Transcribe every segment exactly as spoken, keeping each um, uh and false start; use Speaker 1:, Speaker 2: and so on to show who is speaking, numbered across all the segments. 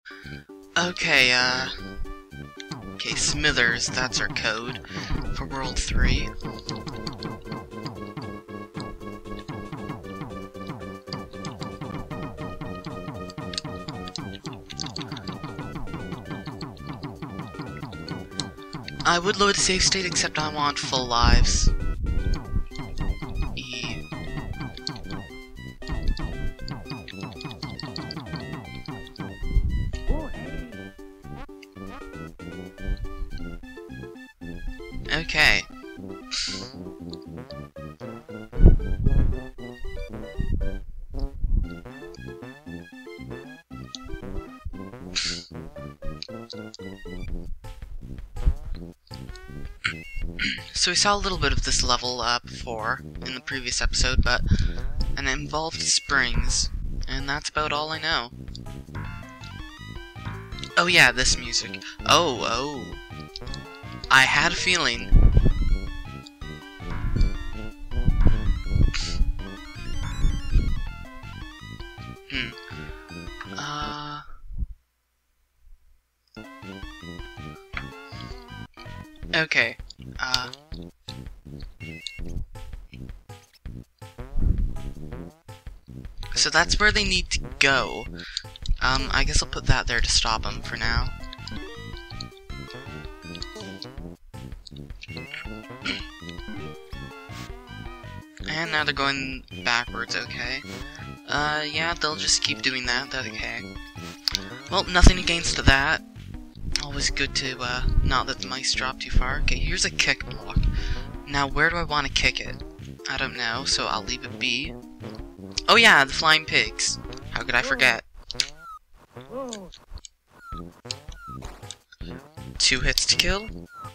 Speaker 1: Okay, uh... Okay, Smithers, that's our code for World three. I would load a save state, except I want full lives. E. Okay. So we saw a little bit of this level uh, before, in the previous episode, but... and it involved springs, and that's about all I know. Oh yeah, this music. Oh, oh. I had a feeling. Hmm. Uh... Okay. Uh... So that's where they need to go. Um, I guess I'll put that there to stop them for now. And now they're going backwards, okay. Uh, yeah, they'll just keep doing that, that's okay. Well, nothing against that. Always good to, uh, not let the mice drop too far. Okay, here's a kick block. Now, where do I want to kick it? I don't know, so I'll leave it be. Oh yeah, the flying pigs. How could I forget? Two hits to kill.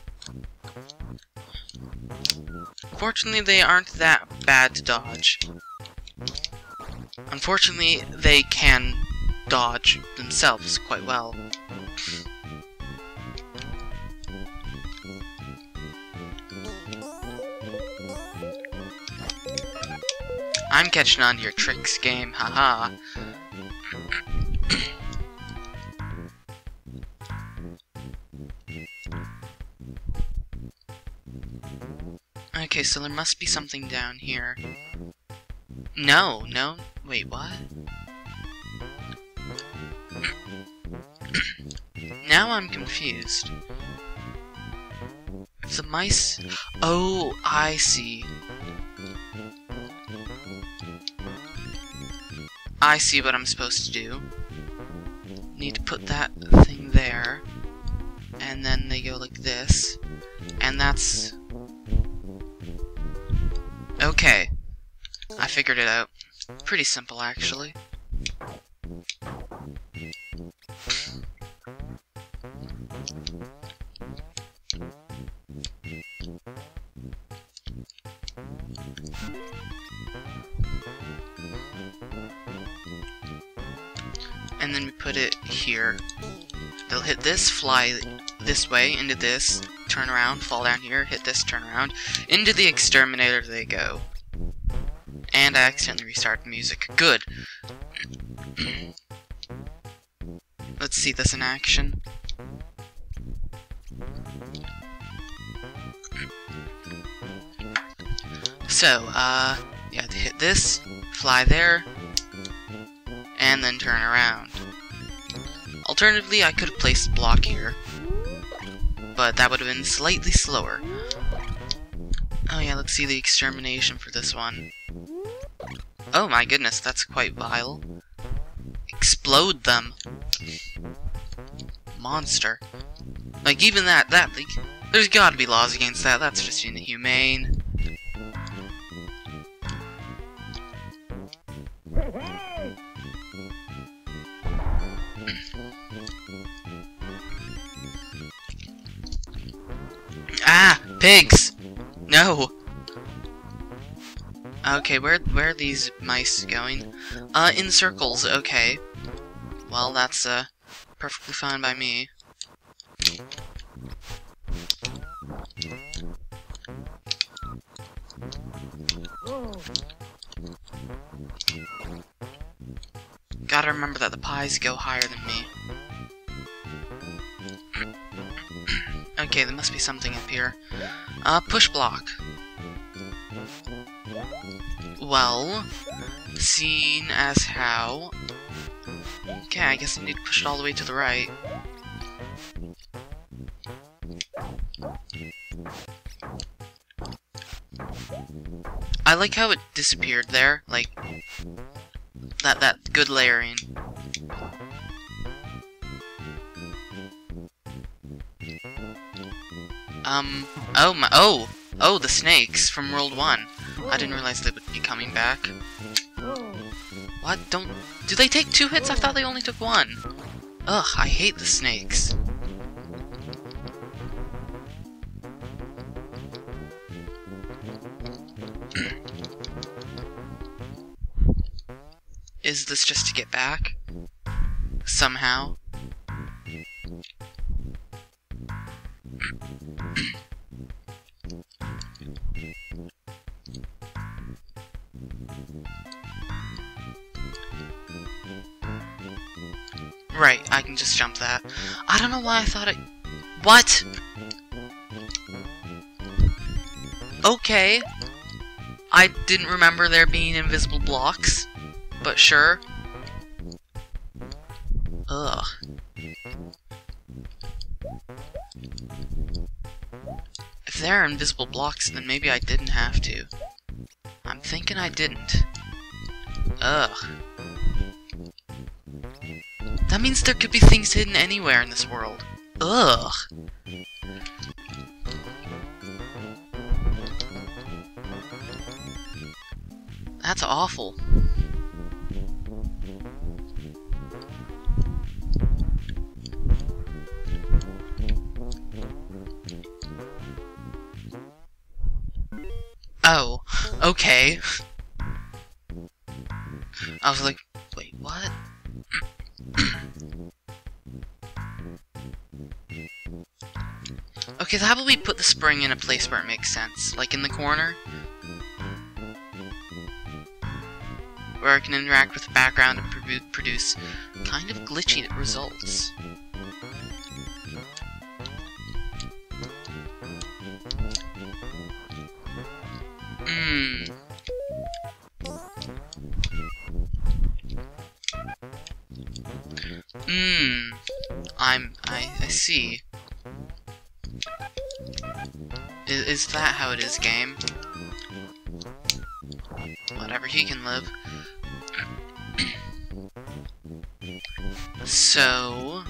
Speaker 1: Fortunately, they aren't that bad to dodge. Unfortunately, they can dodge themselves quite well. I'm catching on to your tricks, game, haha. Okay, so there must be something down here. No, no, wait, what? Now I'm confused. If the mice... Oh, I see. I see what I'm supposed to do. Need to put that thing there. And then they go like this. And that's... Okay. I figured it out. Pretty simple, actually. And then we put it here. They'll hit this, fly this way, into this, turn around, fall down here, hit this, turn around. Into the exterminator they go. And I accidentally restarted the music. Good. Let's see this in action. So, uh, you have to hit this, fly there, and then turn around. Alternatively, I could have placed a block here, but that would have been slightly slower. Oh yeah, let's see the extermination for this one. Oh my goodness, that's quite vile. Explode them. Monster. Like, even that, that, like, there's gotta be laws against that, that's just inhumane. Ah! Pigs! No! Okay, where where are these mice going? Uh, in circles, okay. Well, that's, uh, perfectly fine by me. Gotta remember that the pies go higher than me. Okay, there must be something up here. Uh, push block. Well, seen as how... Okay, I guess I need to push it all the way to the right. I like how it disappeared there, like, that, that good layering. Um, oh my, oh, oh, the snakes from World one. I didn't realize they would be coming back. What, don't, do they take two hits? I thought they only took one. Ugh, I hate the snakes. Is this just to get back? Somehow? Right, I can just jump that. I don't know why I thought it... What? Okay. I didn't remember there being invisible blocks, but sure. Ugh. If there are invisible blocks, then maybe I didn't have to. I'm thinking I didn't. Ugh. That means there could be things hidden anywhere in this world. Ugh. That's awful. Oh, okay. I was like, wait, what? Okay, so how about we put the spring in a place where it makes sense? Like in the corner? Where it can interact with the background and pro produce kind of glitchy results. Hmm. Hmm. I'm... I, I see. Is, is that how it is, game? Whatever, he can live. So...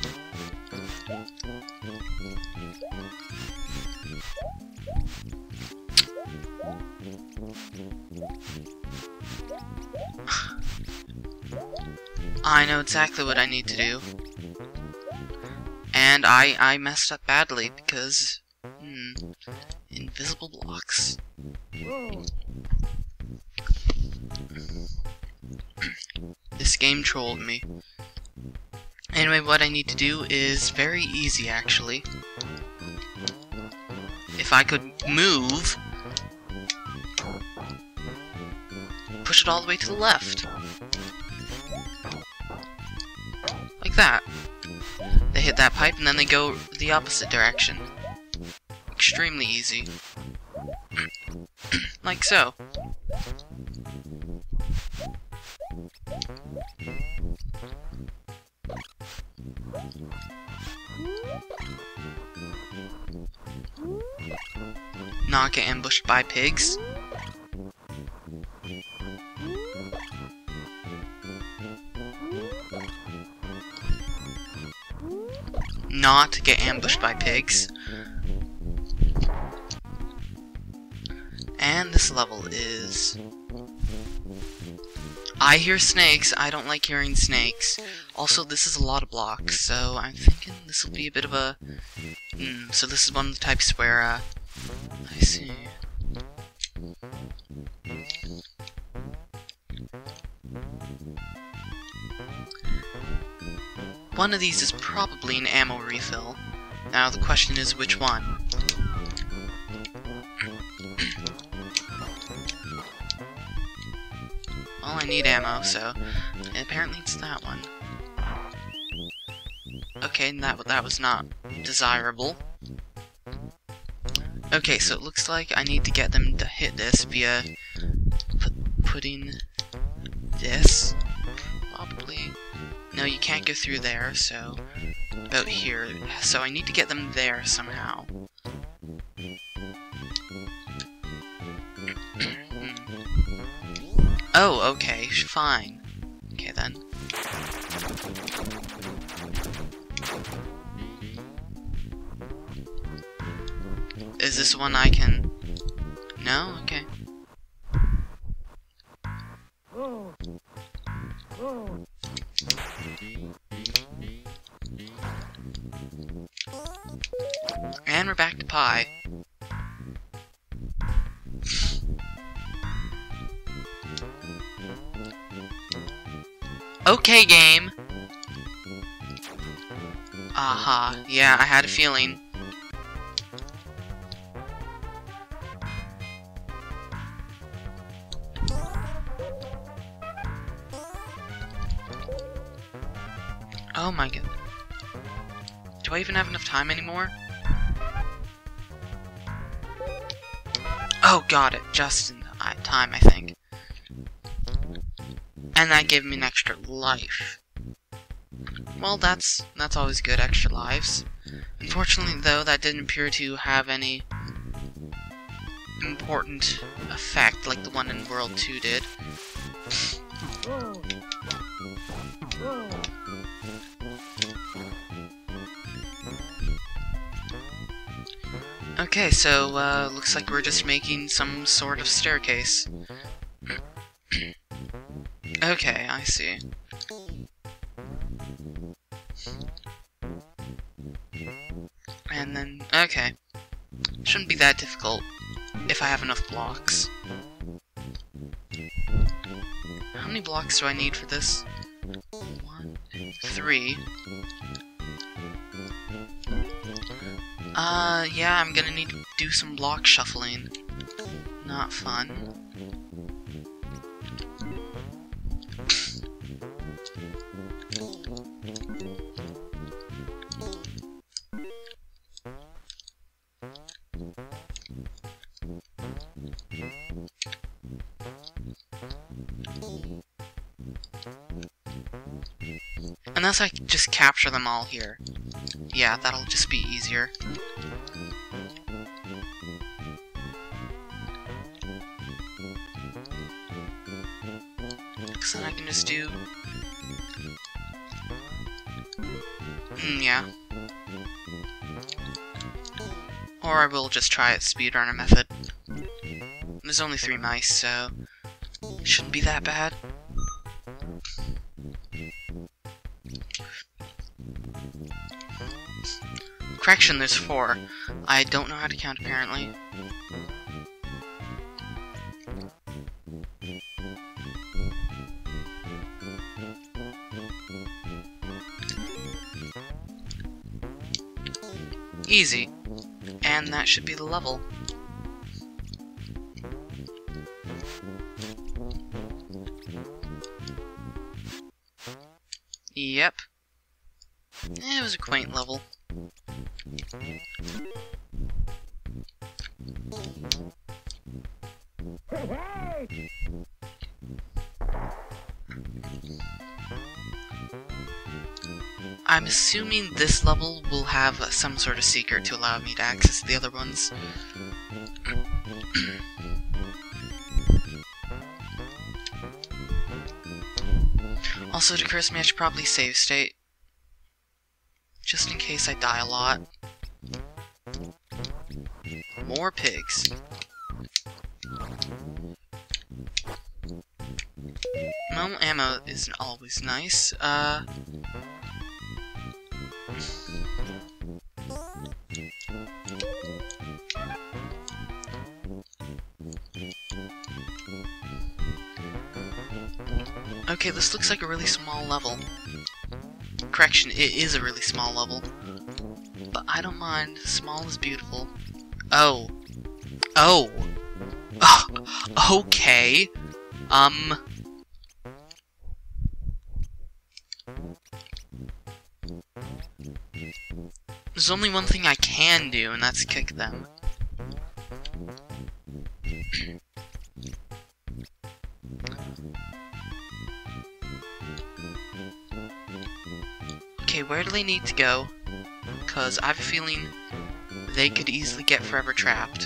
Speaker 1: I know exactly what I need to do. And I, I messed up badly because... Hmm, invisible blocks. This game trolled me. Anyway, what I need to do is very easy, actually. If I could move... push it all the way to the left. Like that. They hit that pipe and then they go the opposite direction. Extremely easy. Like so. Not get ambushed by pigs. Not get ambushed by pigs. And this level is... I hear snakes. I don't like hearing snakes. Also, this is a lot of blocks, so I'm thinking this will be a bit of a... Mm, so this is one of the types where, uh... I see. One of these is probably an ammo refill. Now the question is which one? Well, I need ammo, so apparently it's that one. Okay, that that was not desirable. Okay, so it looks like I need to get them to hit this via put, putting this. Probably. No, you can't go through there, so about here. So I need to get them there somehow. Oh, okay, fine. Okay then. Is this one I can... No? Okay. And we're back to pie. Okay, game! Aha, uh-huh. Yeah, I had a feeling. Oh my god. Do I even have enough time anymore? Oh, got it. Just in time, I think. And that gave me an extra life. Well, that's that's always good, extra lives. Unfortunately, though, that didn't appear to have any important effect like the one in World two did. Okay, so, uh, looks like we're just making some sort of staircase. Okay, I see. And then, okay. Shouldn't be that difficult if I have enough blocks. How many blocks do I need for this? One, three. Uh, yeah, I'm gonna need to do some block shuffling. Not fun. Unless I just capture them all here. Yeah, that'll just be easier. So then I can just do... Mm, yeah. Or I will just try it speedrunner method. There's only three mice, so... it shouldn't be that bad. Correction, there's four. I don't know how to count, apparently. Easy. And that should be the level. Yep. It was a quaint level. I'm assuming this level will have uh, some sort of secret to allow me to access the other ones. Also, to curse me, I should probably save state. Just in case I die a lot. More pigs. Well, ammo isn't always nice. Uh... Okay, this looks like a really small level. Correction, it is a really small level. But I don't mind. Small is beautiful. Oh. Oh. Okay. Um. There's only one thing I can do, and that's kick them. Okay, where do they need to go? Because I have a feeling they could easily get forever trapped.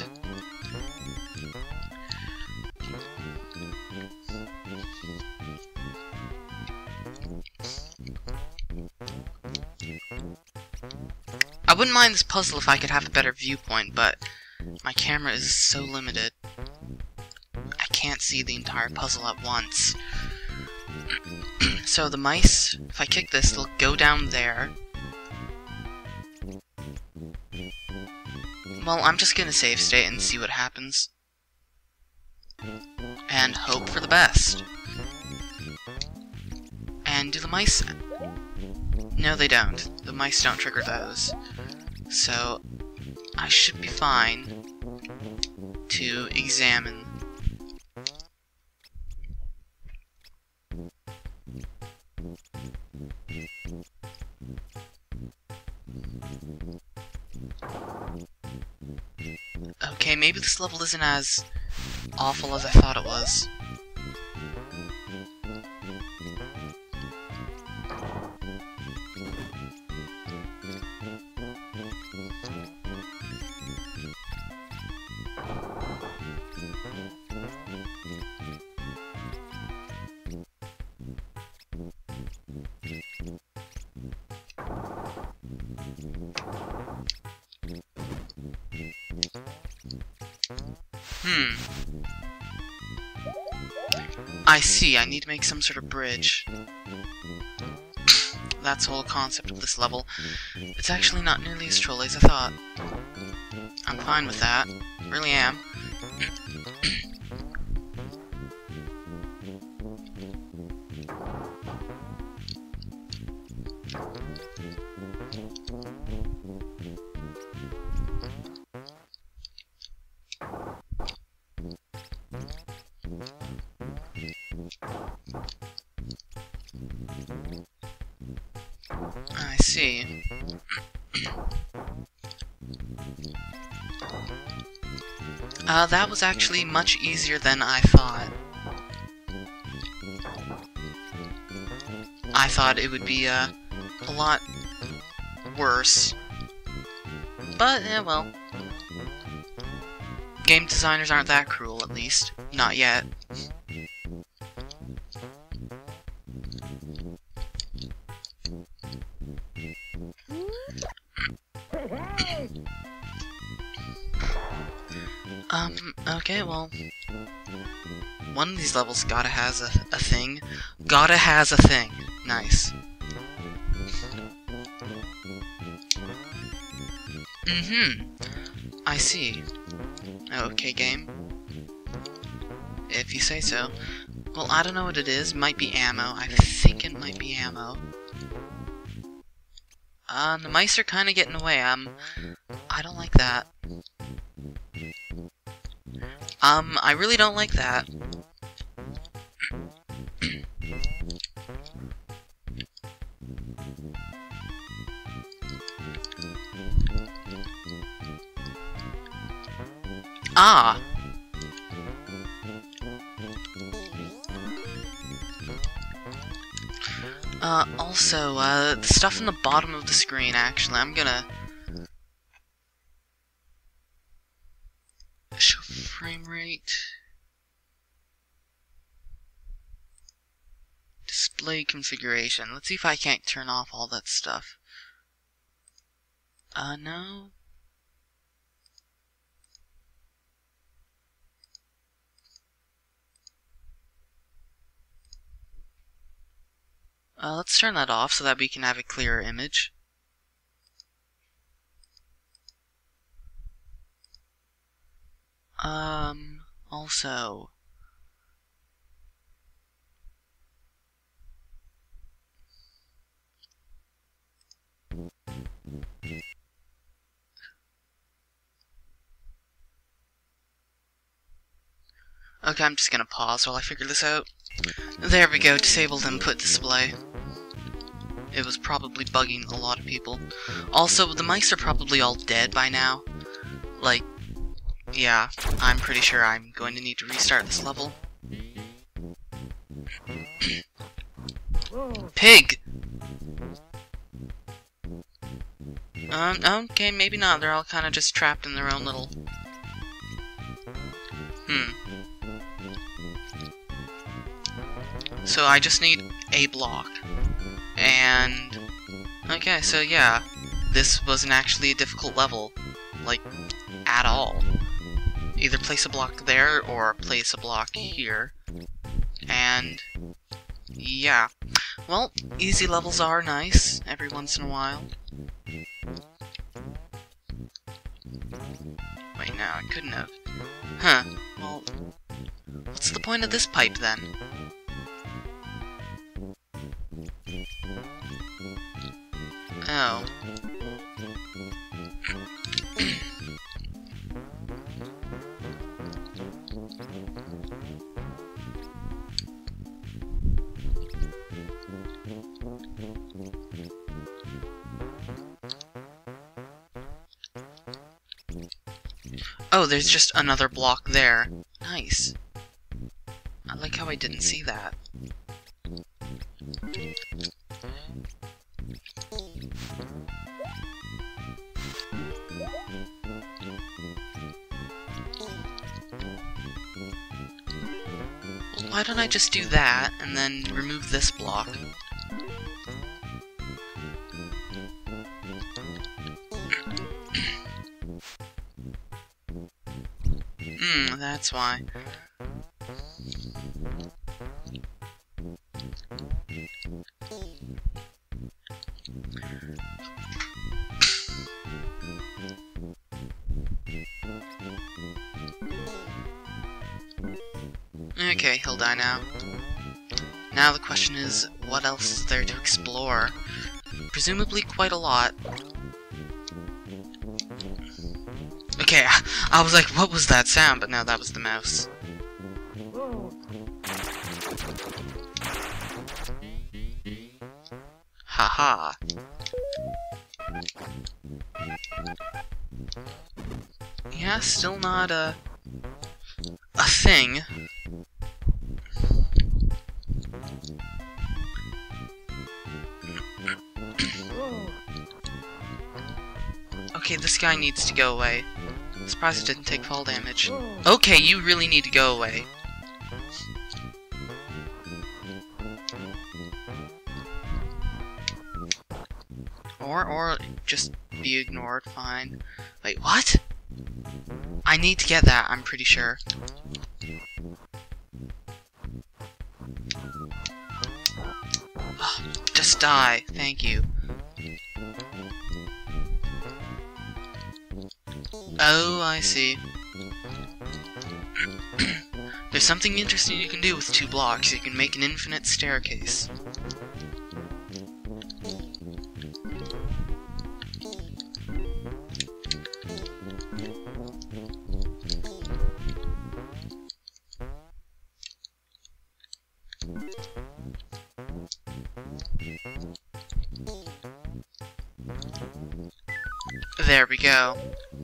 Speaker 1: I wouldn't mind this puzzle if I could have a better viewpoint, but my camera is so limited. I can't see the entire puzzle at once. So the mice, if I kick this, they'll go down there. Well, I'm just gonna save state and see what happens. And hope for the best. And do the mice... No, they don't. The mice don't trigger those. So, I should be fine to examine. Okay, maybe this level isn't as awful as I thought it was. Hmm. I see, I need to make some sort of bridge. That's the whole concept of this level. It's actually not nearly as trolly as I thought. I'm fine with that. Really am. I see. Uh, that was actually much easier than I thought. I thought it would be, uh, a lot worse. But, eh, well. Game designers aren't that cruel, at least. Not yet. Um, okay, well, one of these levels gotta has a, a thing. Gotta has a thing. Nice. Mm-hmm. I see. Okay, game. If you say so. Well, I don't know what it is. Might be ammo. I think it might be ammo. Uh, the mice are kinda getting away. Um, I don't like that. Um, I really don't like that. Ah! Uh, also, uh, the stuff in the bottom of the screen, actually, I'm gonna show frame rate, display configuration. Let's see if I can't turn off all that stuff. Uh, no. Uh, let's turn that off so that we can have a clearer image. Um, also... Okay, I'm just gonna pause while I figure this out. There we go, disabled input display. It was probably bugging a lot of people. Also, the mice are probably all dead by now. Like, yeah, I'm pretty sure I'm going to need to restart this level. Pig! Um, okay, maybe not. They're all kind of just trapped in their own little... Hmm. So I just need a block. And... Okay, so yeah. This wasn't actually a difficult level. Like, at all. Either place a block there, or place a block here. And... yeah. Well, easy levels are nice, every once in a while. Wait, no, I couldn't have. Huh. Well, what's the point of this pipe, then? Oh. Oh, there's just another block there. Nice. I like how I didn't see that. Why don't I just do that, and then remove this block? Hmm, that's why. Okay, he'll die now. Now the question is, what else is there to explore? Presumably quite a lot. Okay, I was like, what was that sound? But no, that was the mouse. Haha. Yeah, still not a... a thing. Okay, this guy needs to go away. I'm surprised it didn't take fall damage. Okay, you really need to go away. Or, or, just be ignored, fine. Wait, what? I need to get that, I'm pretty sure. Just die, thank you. Oh, I see. There's something interesting you can do with two blocks. You can make an infinite staircase. There we go.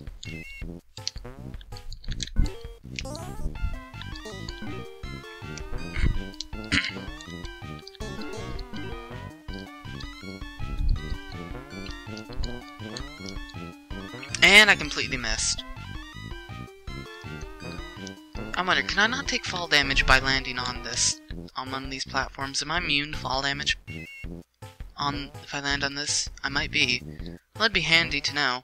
Speaker 1: And I completely missed. I wonder, can I not take fall damage by landing on this, on one of these platforms? Am I immune to fall damage on if I land on this? I might be. Well, that'd be handy to know.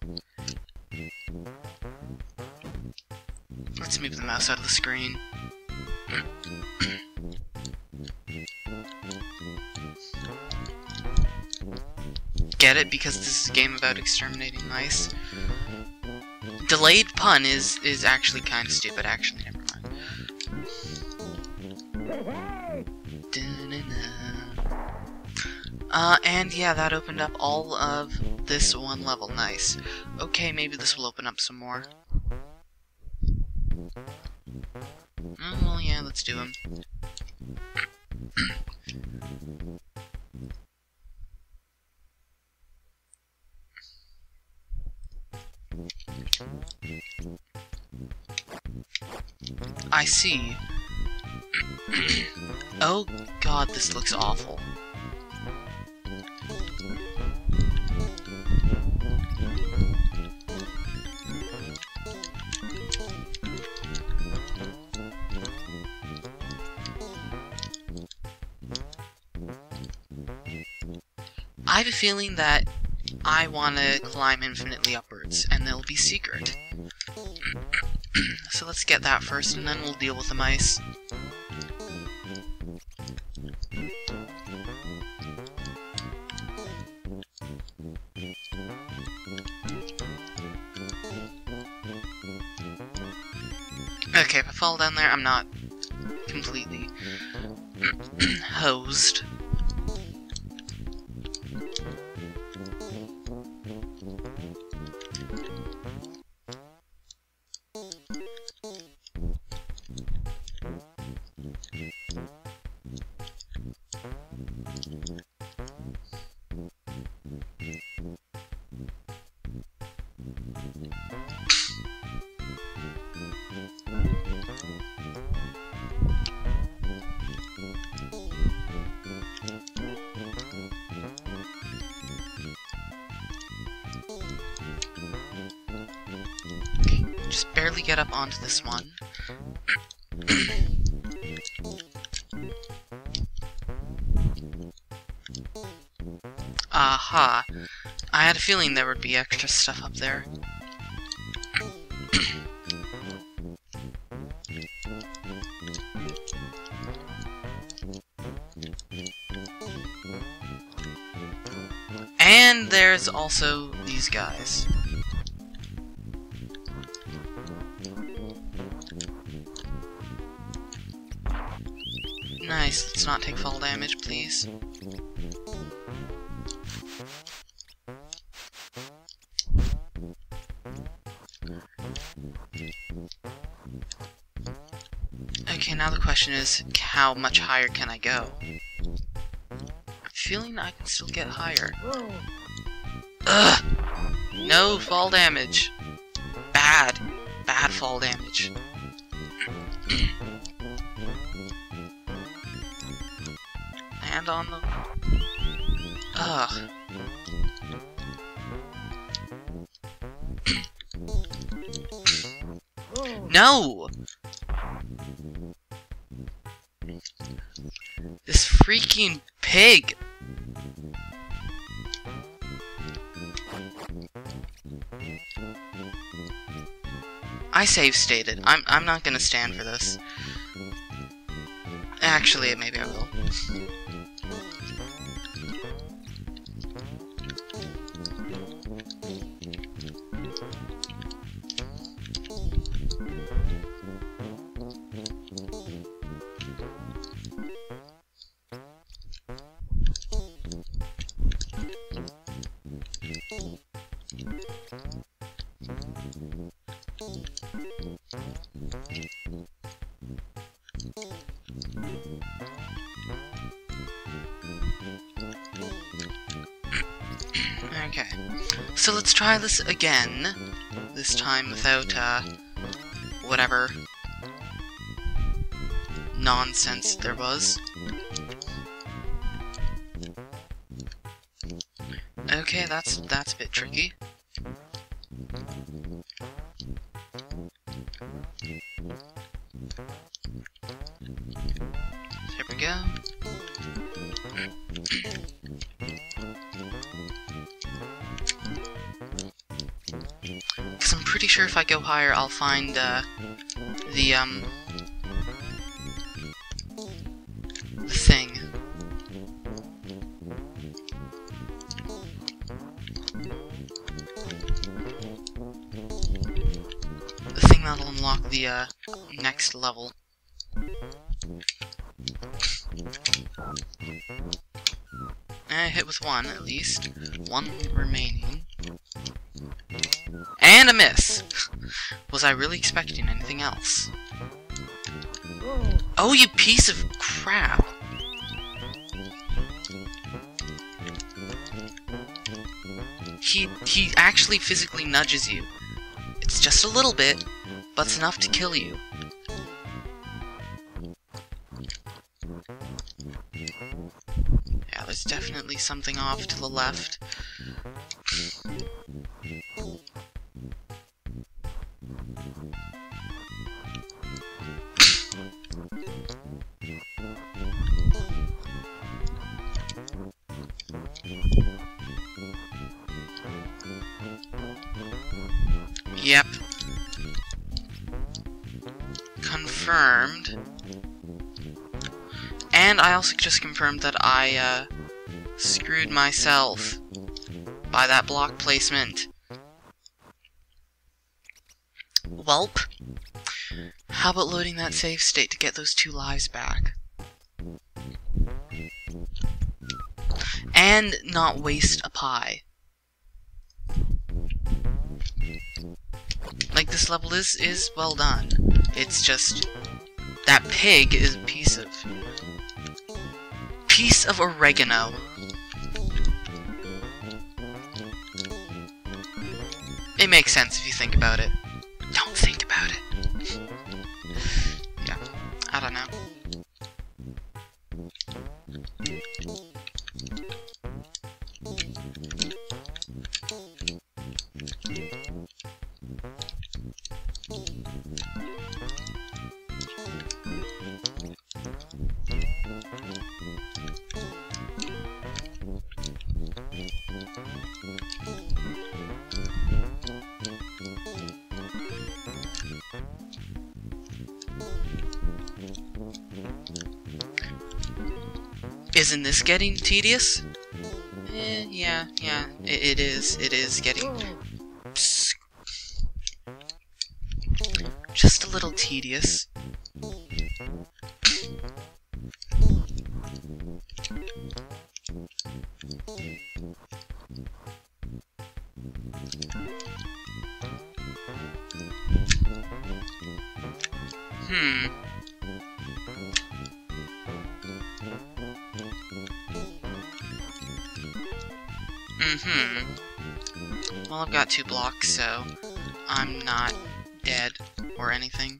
Speaker 1: Let's move the mouse out of the screen. Get it? Because this is a game about exterminating mice. Delayed pun is is actually kind of stupid. Actually, never mind. Uh, and yeah, that opened up all of this one level. Nice. Okay, maybe this will open up some more. Oh, well, yeah, let's do them. I see. Oh god, this looks awful. I have a feeling that I want to climb infinitely upwards, and they'll be secret. So let's get that first, and then we'll deal with the mice. Okay, if I fall down there, I'm not completely hosed. Just barely get up onto this one. Aha! I had a feeling there would be extra stuff up there. And there's also these guys. Nice, let's not take fall damage, please. Okay, now the question is, how much higher can I go? I'm feeling I can still get higher. Ugh! No fall damage. Bad. Bad fall damage. And on the... Ugh. No! This freaking pig! I save stated. I'm I'm not gonna stand for this. Actually, maybe I will. Okay, so let's try this again, this time without, uh, whatever nonsense there was. Okay, that's, that's a bit tricky. There we go. Because I'm pretty sure if I go higher, I'll find, uh, the, um, the thing. The thing that'll unlock the, uh, next level. I hit with one, at least. One remaining. And a miss! Was I really expecting anything else? Oh, you piece of crap! He, he actually physically nudges you. It's just a little bit, but it's enough to kill you. Yeah, there's definitely something off to the left. Yep. Confirmed. And I also just confirmed that I, uh, screwed myself by that block placement. Welp. How about loading that save state to get those two lives back? And not waste a pie. Like, this level is, is well done. It's just... that pig is a piece of... piece of oregano. It makes sense if you think about it. Don't think about it. Yeah, I don't know. Isn't this getting tedious? Eh, yeah, yeah, it, it is. It is getting just a little tedious. Hmm. Mm-hmm. Well, I've got two blocks, so I'm not dead or anything.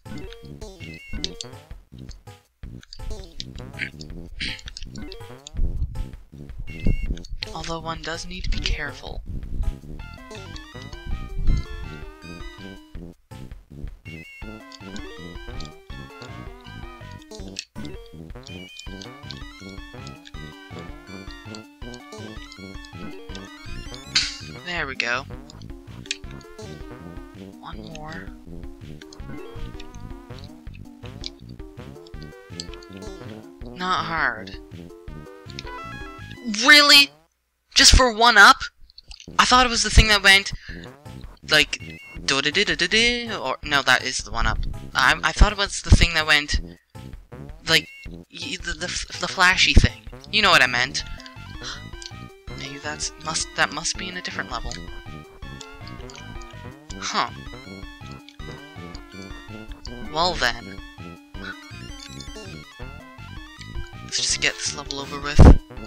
Speaker 1: Although one does need to be careful. There we go. One more. Not hard. Really? Just for one up? I thought it was the thing that went like do da da da da da, or no, that is the one up. I I thought it was the thing that went like y the, the the flashy thing. You know what I meant. Maybe that's must that must be in a different level. Huh. Well then. Let's just get this level over with.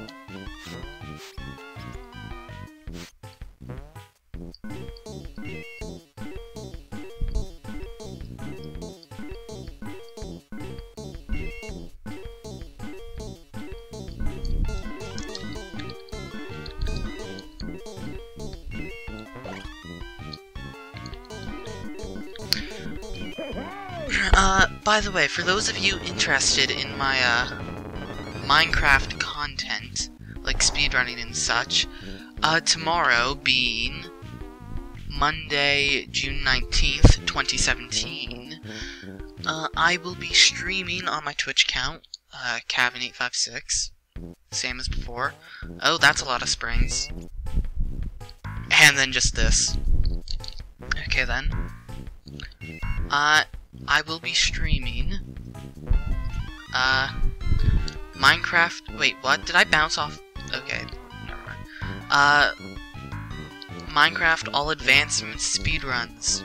Speaker 1: Uh, by the way, for those of you interested in my, uh, Minecraft content, like speedrunning and such, uh, tomorrow being Monday, June nineteenth, twenty seventeen, uh, I will be streaming on my Twitch account, uh, Kavin eight five six, same as before. Oh, that's a lot of springs. And then just this. Okay then. Uh, I will be streaming, uh, Minecraft, wait, what? Did I bounce off? Okay, never mind. Uh, Minecraft All Advancement Speedruns.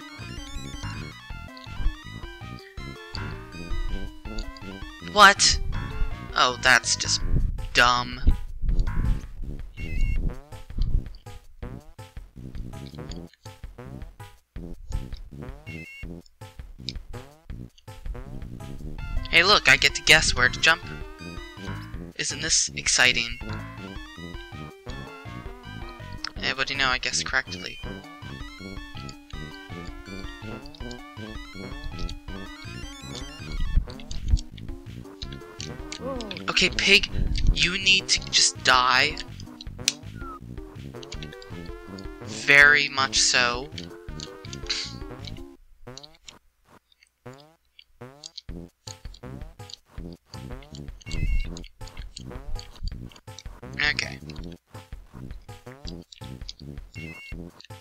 Speaker 1: What? Oh, that's just dumb. Hey look, I get to guess where to jump. Isn't this exciting? Hey, but you know, I guessed correctly. Okay, pig, you need to just die. Very much so.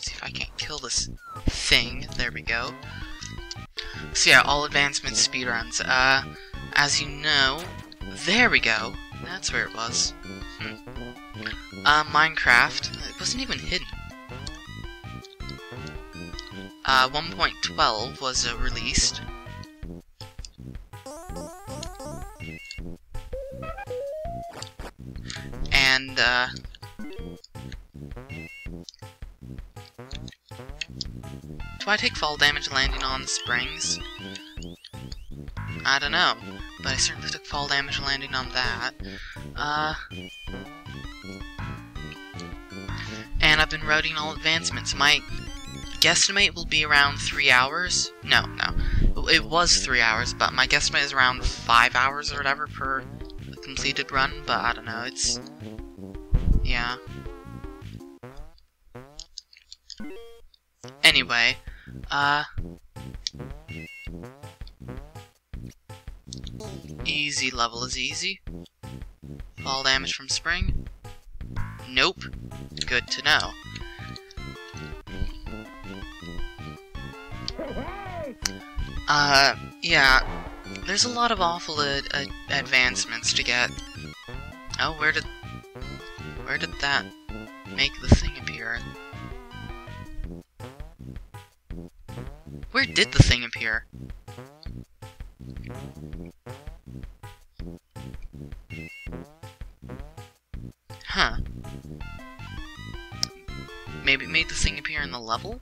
Speaker 1: See if I can't kill this thing. There we go. So yeah, all advancement speedruns. Uh, as you know, there we go. That's where it was. Hmm. Uh, Minecraft. It wasn't even hidden. Uh, one point twelve was uh, released. And, uh... do I take fall damage landing on springs? I don't know, but I certainly took fall damage landing on that. Uh... And I've been routing all advancements. My guesstimate will be around three hours. No, no. It was three hours, but my guesstimate is around five hours or whatever per completed run, but I don't know, it's... yeah. Anyway, uh... easy level is easy. Fall damage from spring? Nope. Good to know. Uh, yeah. There's a lot of awful ad ad advancements to get. Oh, where did... where did that make the thing appear? Where did the thing appear? Huh. Maybe it made the thing appear in the level?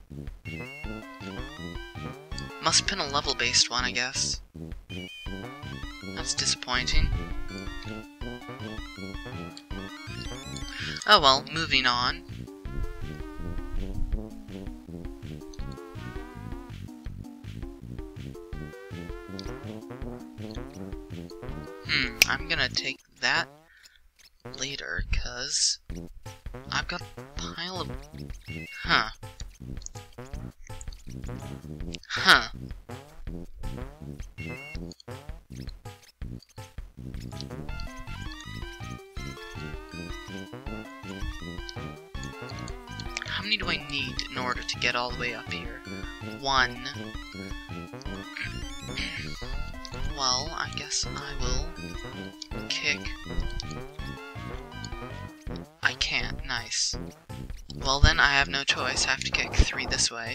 Speaker 1: Must have been a level-based one, I guess. That's disappointing. Oh well, moving on. Hmm, I'm gonna take that later, cause I've got a pile of... Huh. Huh. How many do I need in order to get all the way up here? One. Well, I guess I will kick. I can't. Nice. Well then, I have no choice. I have to kick three this way.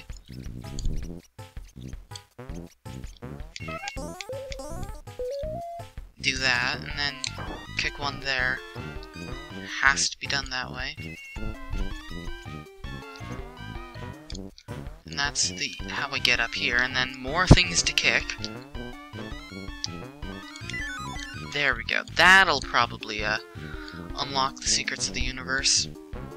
Speaker 1: Do that, and then kick one there. Has to be done that way. And that's the how I get up here, and then more things to kick. There we go. That'll probably uh, unlock the secrets of the universe.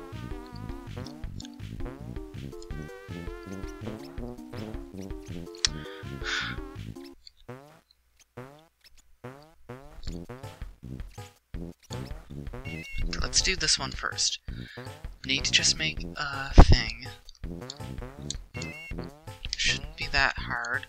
Speaker 1: Let's do this one first. Need to just make a thing. Shouldn't be that hard.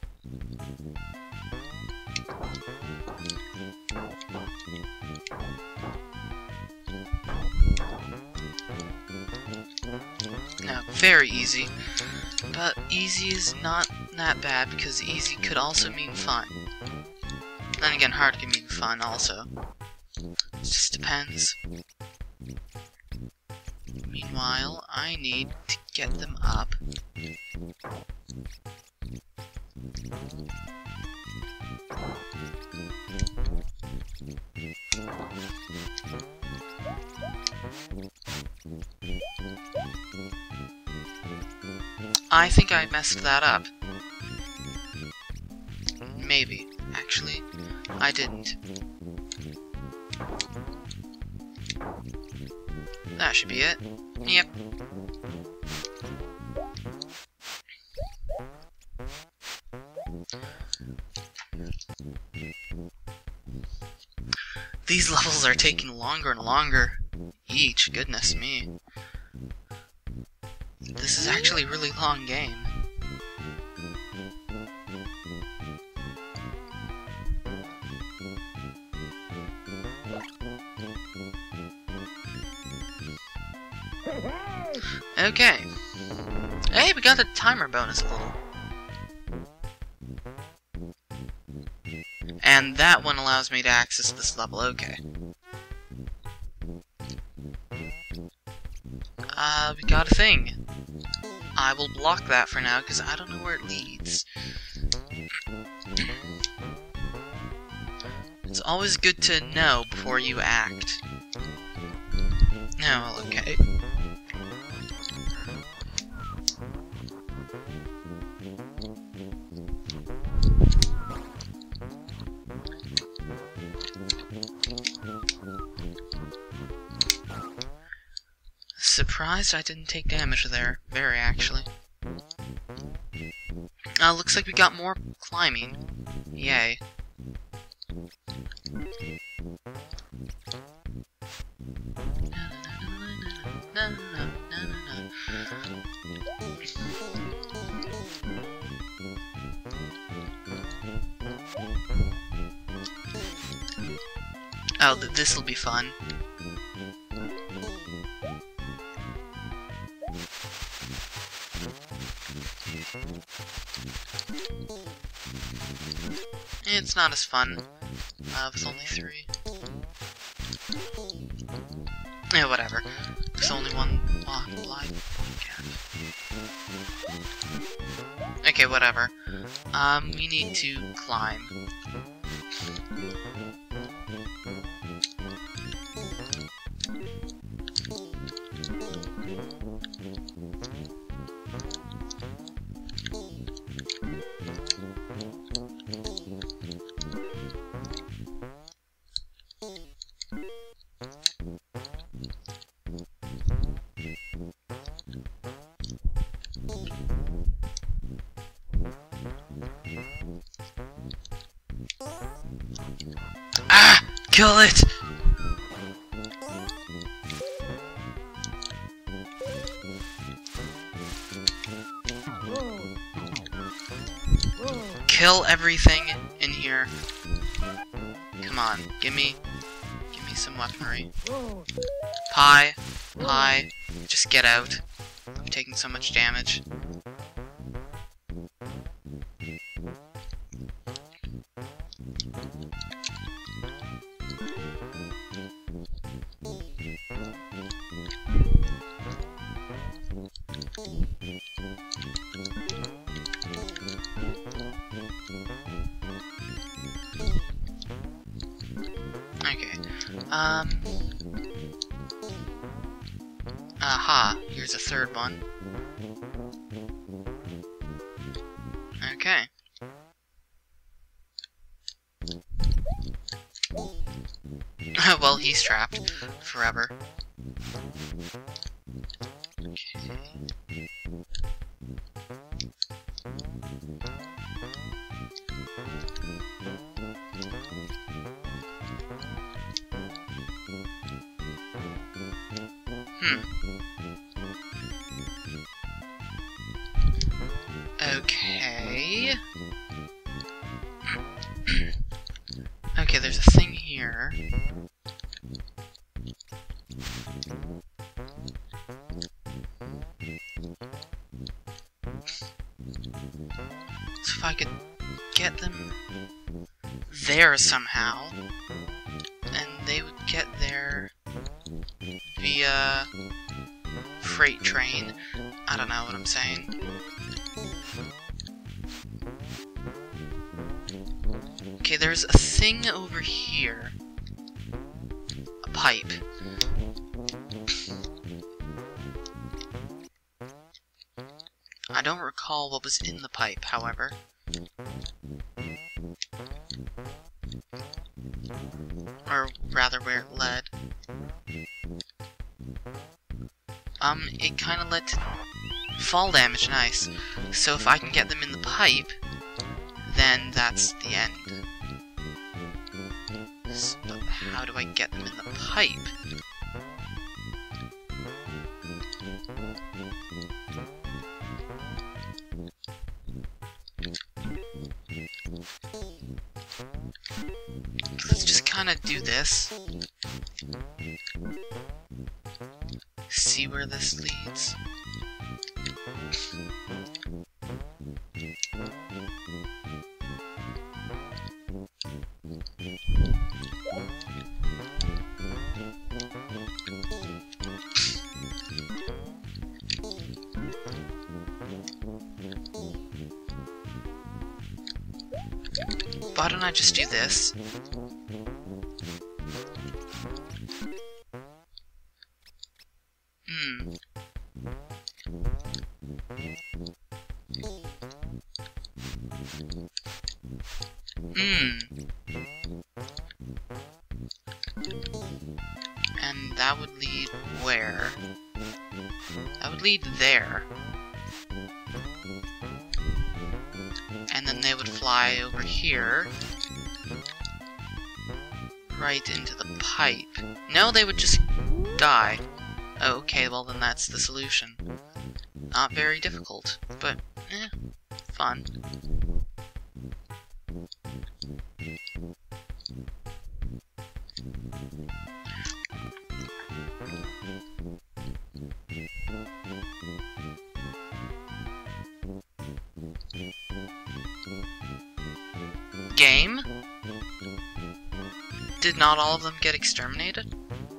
Speaker 1: Now, very easy. But easy is not that bad, because easy could also mean fun. Then again, hard can mean fun also. It just depends. Meanwhile, I need to get them up. I think I messed that up. Maybe. Actually, I didn't. That should be it. Yep. These levels are taking longer and longer each, goodness me. This is actually a really long game. Okay. Hey, we got a timer bonus a little. And that one allows me to access this level, okay. Uh, we got a thing. I will block that for now, because I don't know where it leads. It's always good to know before you act. No, well, okay. Surprised I didn't take damage there. Very, actually. Uh, looks like we got more climbing. Yay. Oh, th this'll be fun. It's not as fun uh, with only three. Yeah, whatever. There's only one life. Okay, whatever. Um, we need to climb. Ah! Kill it! Kill everything in here. Come on, give me, give me some weaponry. Pie, pie, just get out. I'm taking so much damage. Okay, um... aha, here's a third one. Okay. Well, he's trapped forever. Okay. Hmm. Okay. Okay, there's a thing here. So if I could get them there somehow, and they would get there via freight train. I don't know what I'm saying. Okay, there's a thing over here. A pipe. I don't recall what was in the pipe, however. Or rather, where it led. Um, it kind of led to fall damage, nice. So if I can get them in the pipe, then that's the end. So, how do I get them in the pipe? Let's just kind of do this. See where this leads. Why don't I just do this? Hmm. Hmm. And that would lead where? That would lead there. And then they would fly over here. Right into the pipe. No, they would just die. Oh, okay, well then that's the solution. Not very difficult, but, eh, fun. Game? Did not all of them get exterminated?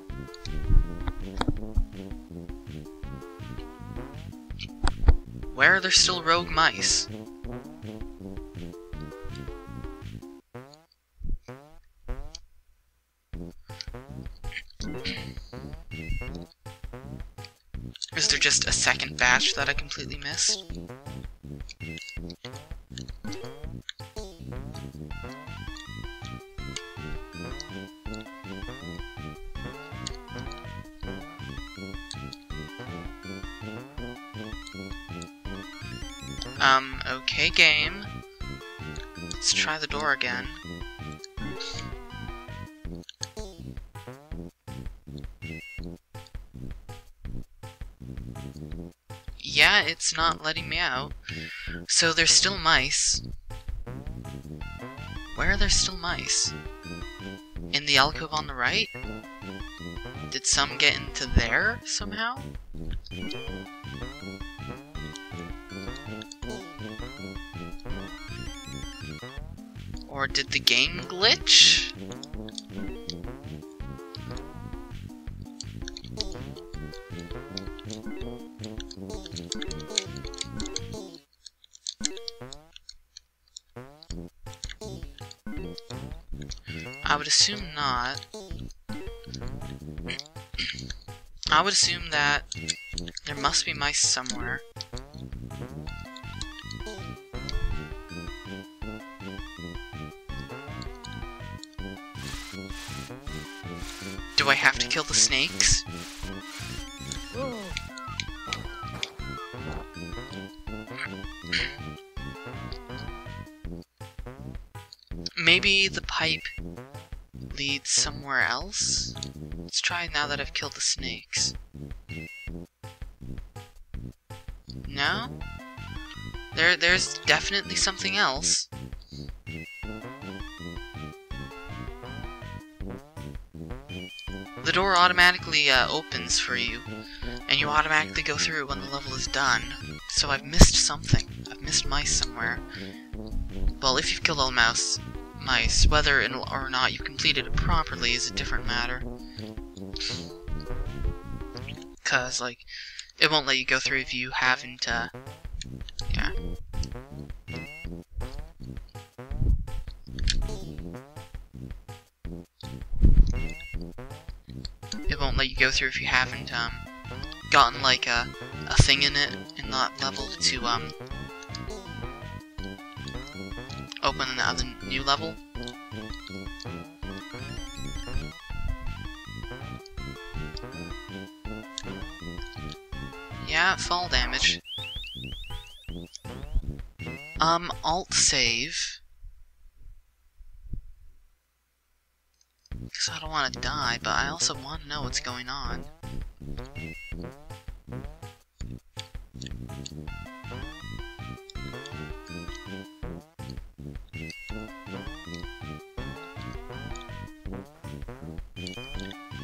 Speaker 1: Where are there still rogue mice? Is there just a second batch that I completely missed? Um, okay, game. Let's try the door again. Yeah, it's not letting me out. So there's still mice. Where are there still mice? In the alcove on the right? Did some get into there somehow? Or did the game glitch? I would assume not. I would assume that there must be mice somewhere. Do I have to kill the snakes? Maybe the pipe leads somewhere else? Let's try now that I've killed the snakes. No? There, there's definitely something else. The door automatically uh, opens for you, and you automatically go through when the level is done. So I've missed something. I've missed mice somewhere. Well, if you've killed all the mouse, mice, whether or not you've completed it properly is a different matter. Cause, like, it won't let you go through if you haven't, uh, yeah. It won't let you go through if you haven't, um, gotten, like, a, a thing in it, in that level to, um, open another new level. Yeah, fall damage. Um, alt save. Because I don't want to die, but I also want to know what's going on.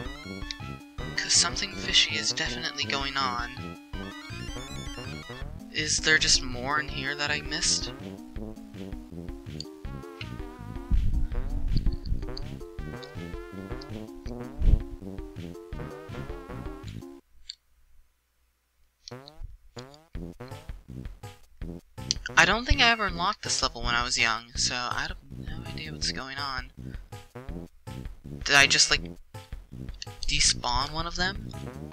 Speaker 1: Because something fishy is definitely going on. Is there just more in here that I missed? I don't think I ever unlocked this level when I was young, so I have no idea what's going on. Did I just, like, despawn one of them?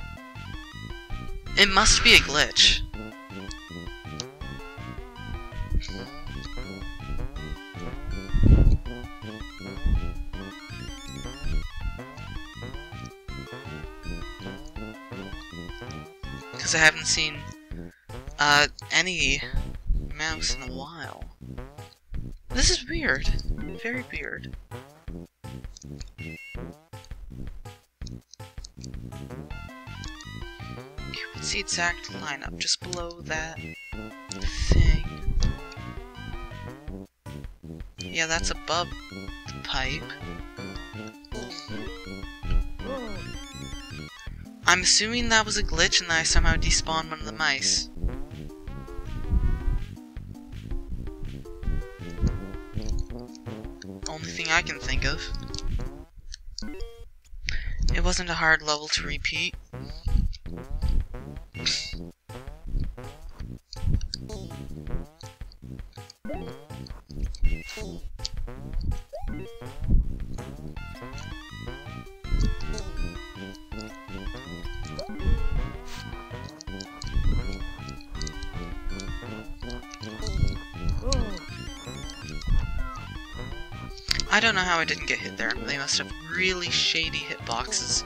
Speaker 1: It must be a glitch. Because I haven't seen uh, any mouse in a while. This is weird. Very weird. What's the exact lineup? Just below that thing. Yeah, that's above the pipe. I'm assuming that was a glitch and that I somehow despawned one of the mice. Only thing I can think of. It wasn't a hard level to repeat. I don't know how I didn't get hit there. They must have really shady hitboxes.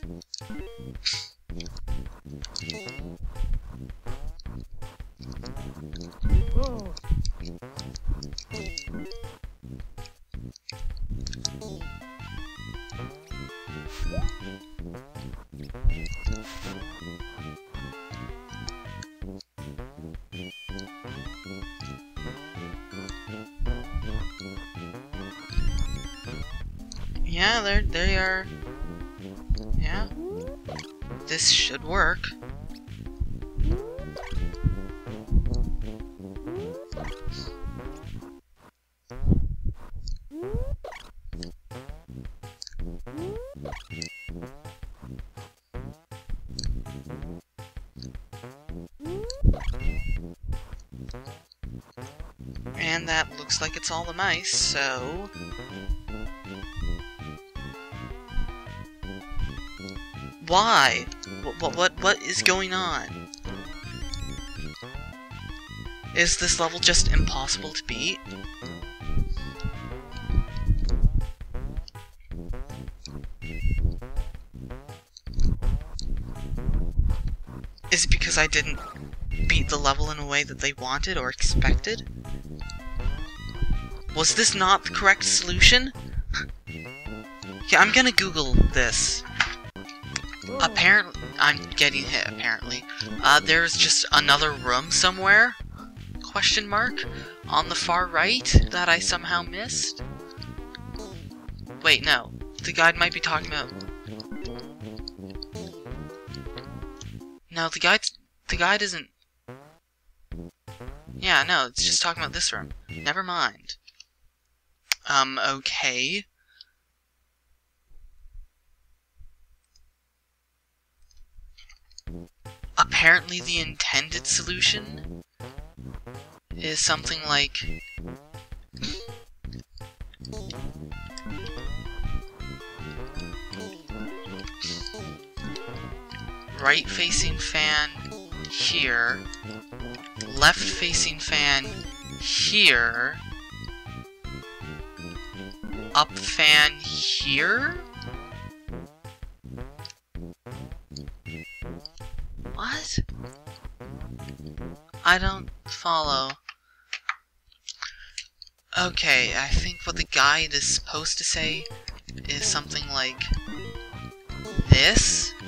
Speaker 1: Yeah, there, they are. Yeah, this should work. And that looks like it's all the mice, so... Why? What, what, what is going on? Is this level just impossible to beat? Is it because I didn't beat the level in a way that they wanted or expected? Was this not the correct solution? Yeah, I'm gonna Google this. Apparently, I'm getting hit, apparently. Uh, there's just another room somewhere, question mark, on the far right that I somehow missed. Wait, no. The guide might be talking about... No, the guide, the guide isn't... Yeah, no, it's just talking about this room. Never mind. Um, okay. Apparently the intended solution is something like right facing fan here, left facing fan here, up fan here? What? I don't follow. Okay, I think what the guide is supposed to say is something like this,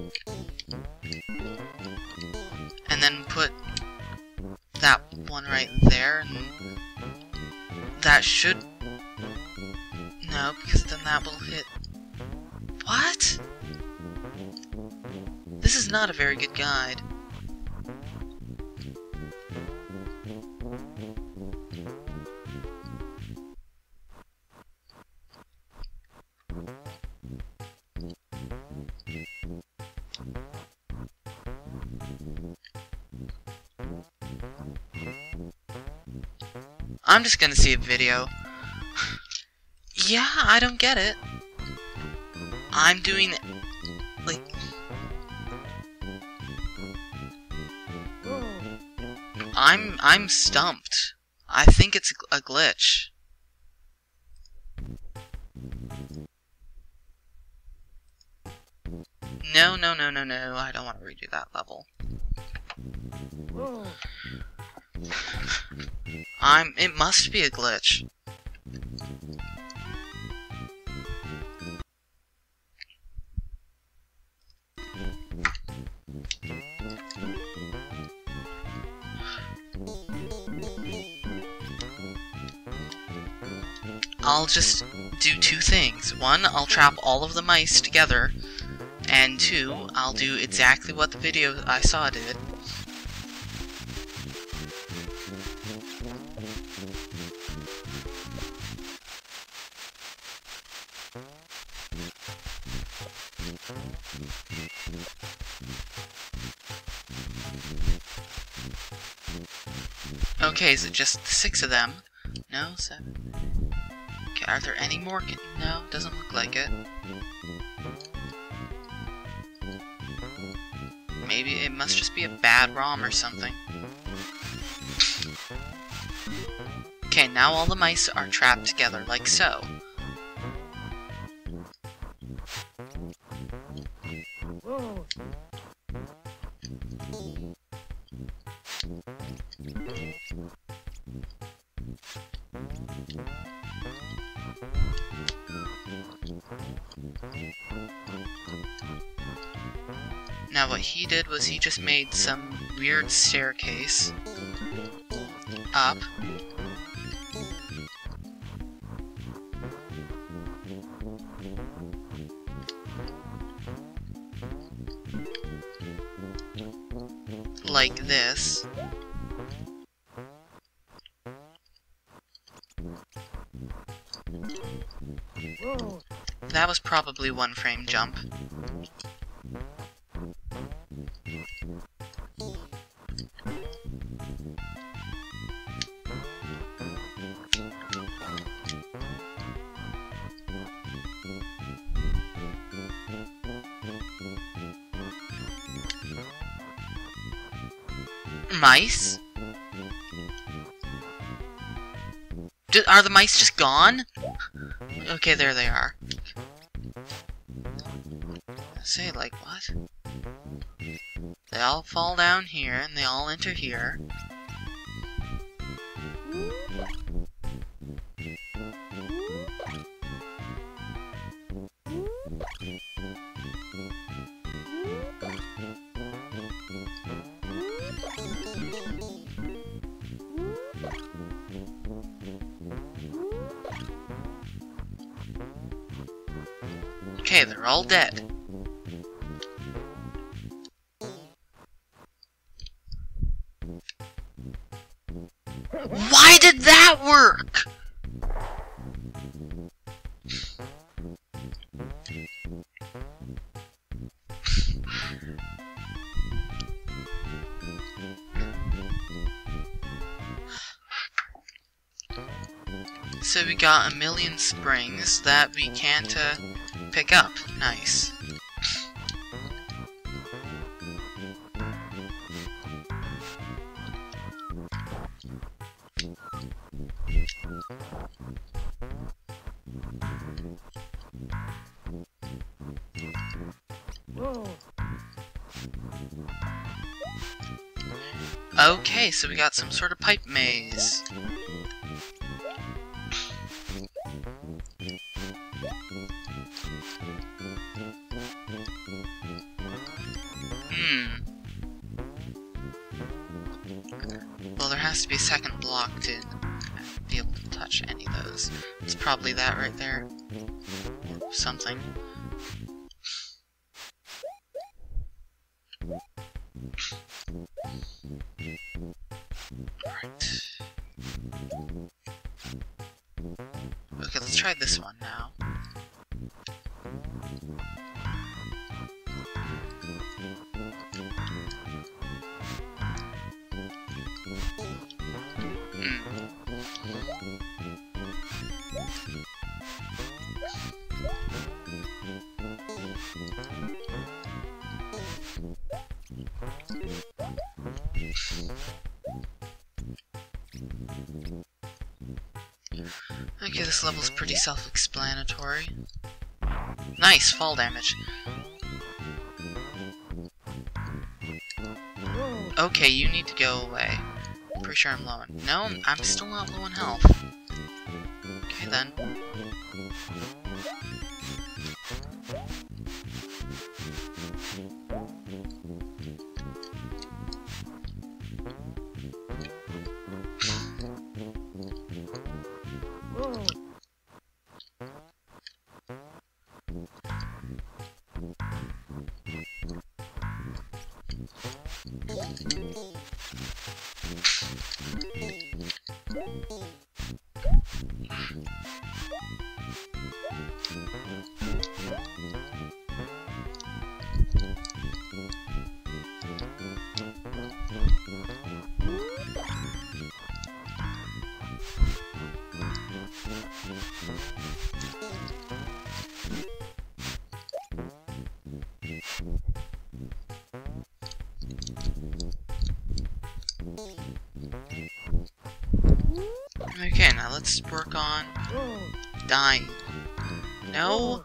Speaker 1: and then put that one right there, and that should... No, because then that will hit... What? This is not a very good guide. I'm just gonna see a video. Yeah, I don't get it. I'm doing... like... I'm... I'm stumped. I think it's a glitch. No, no, no, no, no. I don't want to redo that level. I'm... It must be a glitch. I'll just do two things. One, I'll trap all of the mice together. And two, I'll do exactly what the video I saw did. Okay, is it just six of them? No, seven. Okay, are there any more? No, doesn't look like it. Maybe it must just be a bad ROM or something. Okay, now all the mice are trapped together, like so. Now what he did was he just made some weird staircase up. Like this. That was probably one frame jump. Mice? D- are the mice just gone? Okay, there they are. Say, like, what? They all fall down here, and they all enter here. Okay, they're all dead. Why did that work? So we got a million springs that we can't uh, pick up. Nice. Okay, so we got some sort of pipe maze. Hmm. Well, there has to be a second block to be able to touch any of those. It's probably that right there. Something. Right. Okay, let's try this one now. Hmm. Okay, this level's pretty self-explanatory. Nice, fall damage. Okay, you need to go away. Pretty sure I'm low on... No, I'm still not low on health. Okay, then. Okay, now let's work on dying. No!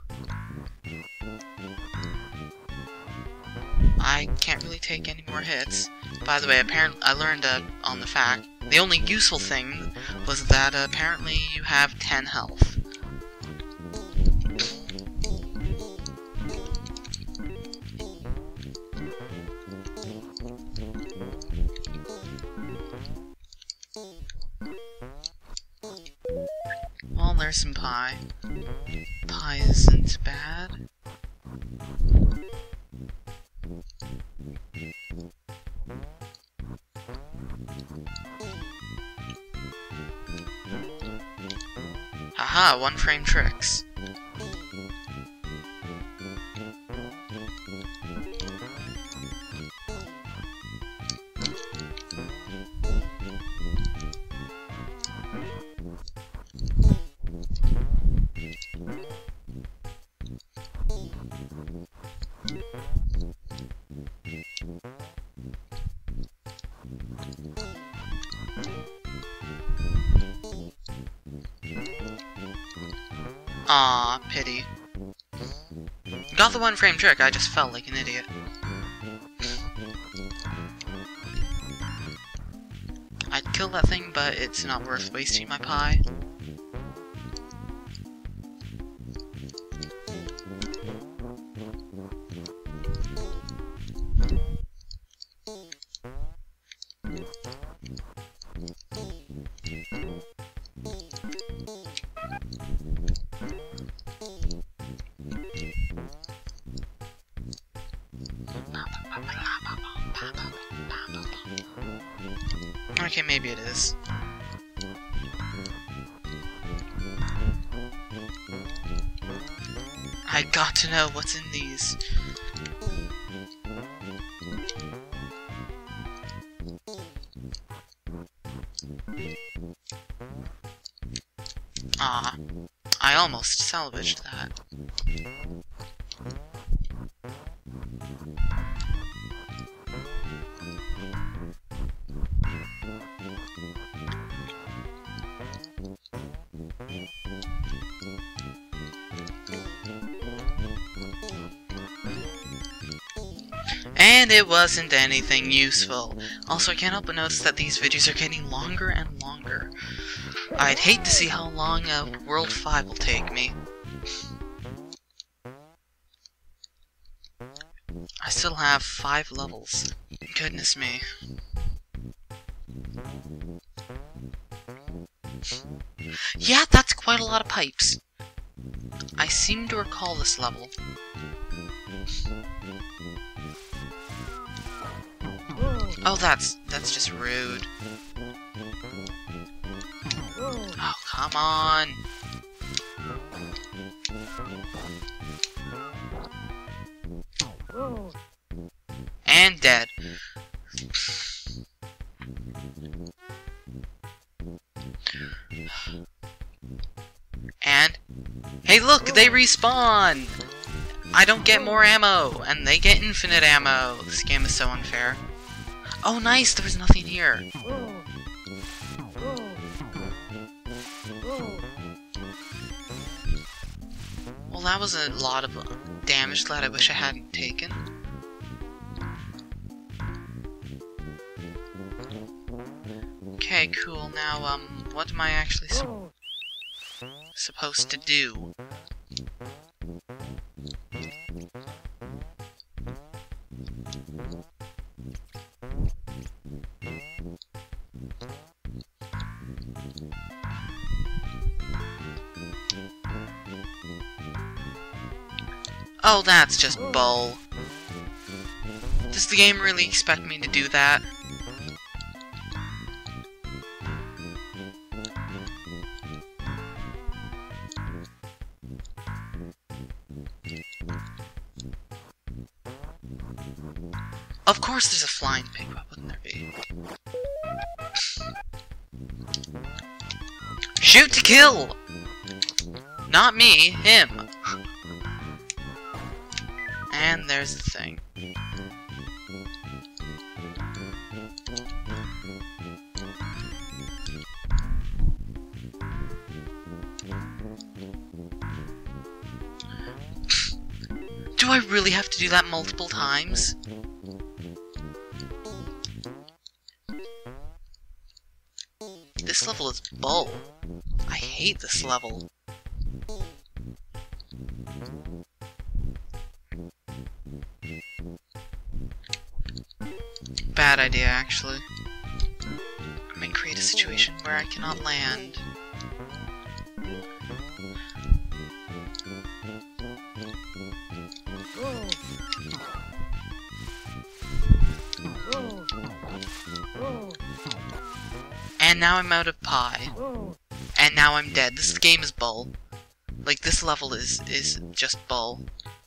Speaker 1: I can't really take any more hits. By the way, apparently I learned uh, on the fact, the only useful thing was that uh, apparently you have ten health. Well, there's some pie. Pie isn't bad. Haha, one frame tricks. Aw, pity. Got the one frame trick, I just felt like an idiot. I'd kill that thing, but it's not worth wasting my pie. Okay, maybe it is. I got to know what's in these. Ah, I almost salvaged that. And it wasn't anything useful. Also, I can't help but notice that these videos are getting longer and longer. I'd hate to see how long uh, World five will take me. I still have five levels. Goodness me. Yeah, that's quite a lot of pipes. I seem to recall this level. Oh, that's that's just rude. Oh, come on. And dead. And hey, look, they respawn. I don't get more ammo, and they get infinite ammo. This game is so unfair. Oh, nice! There was nothing here. Well, that was a lot of damage that I wish I hadn't taken. Okay, cool. Now, um, what am I actually su supposed to do? Oh, that's just bull. Does the game really expect me to do that? Of course there's a flying pig, why wouldn't there be? Shoot to kill! Not me, him. And there's the thing. Do I really have to do that multiple times? This level is bull. I hate this level. Bad idea, actually. I may create a situation where I cannot land. And now I'm out of pie. And now I'm dead. This game is bull. Like, this level is, is just bull.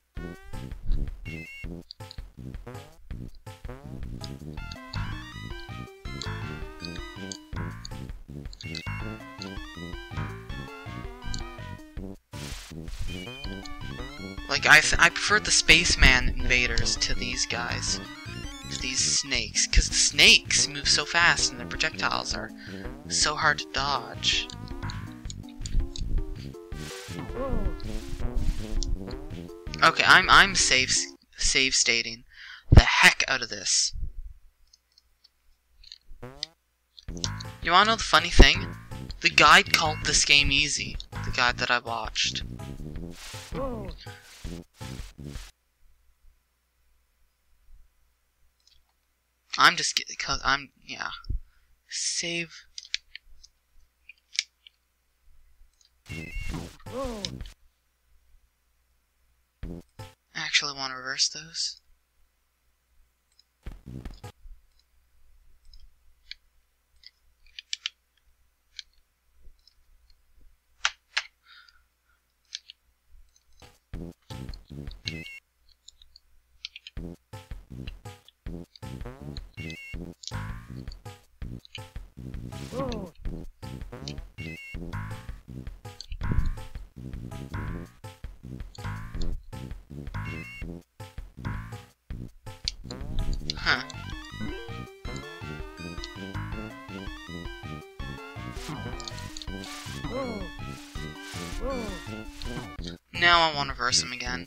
Speaker 1: Like, I, th I prefer the Spaceman invaders to these guys. To these snakes. Because the snakes move so fast and their projectiles are so hard to dodge. Okay, I'm I'm save save stating the heck out of this. You wanna know the funny thing? The guide called this game easy. The guide that I watched. I'm just getting, cause I'm, yeah. Save. Actually, want to reverse those. Huh. Now I want to reverse him again.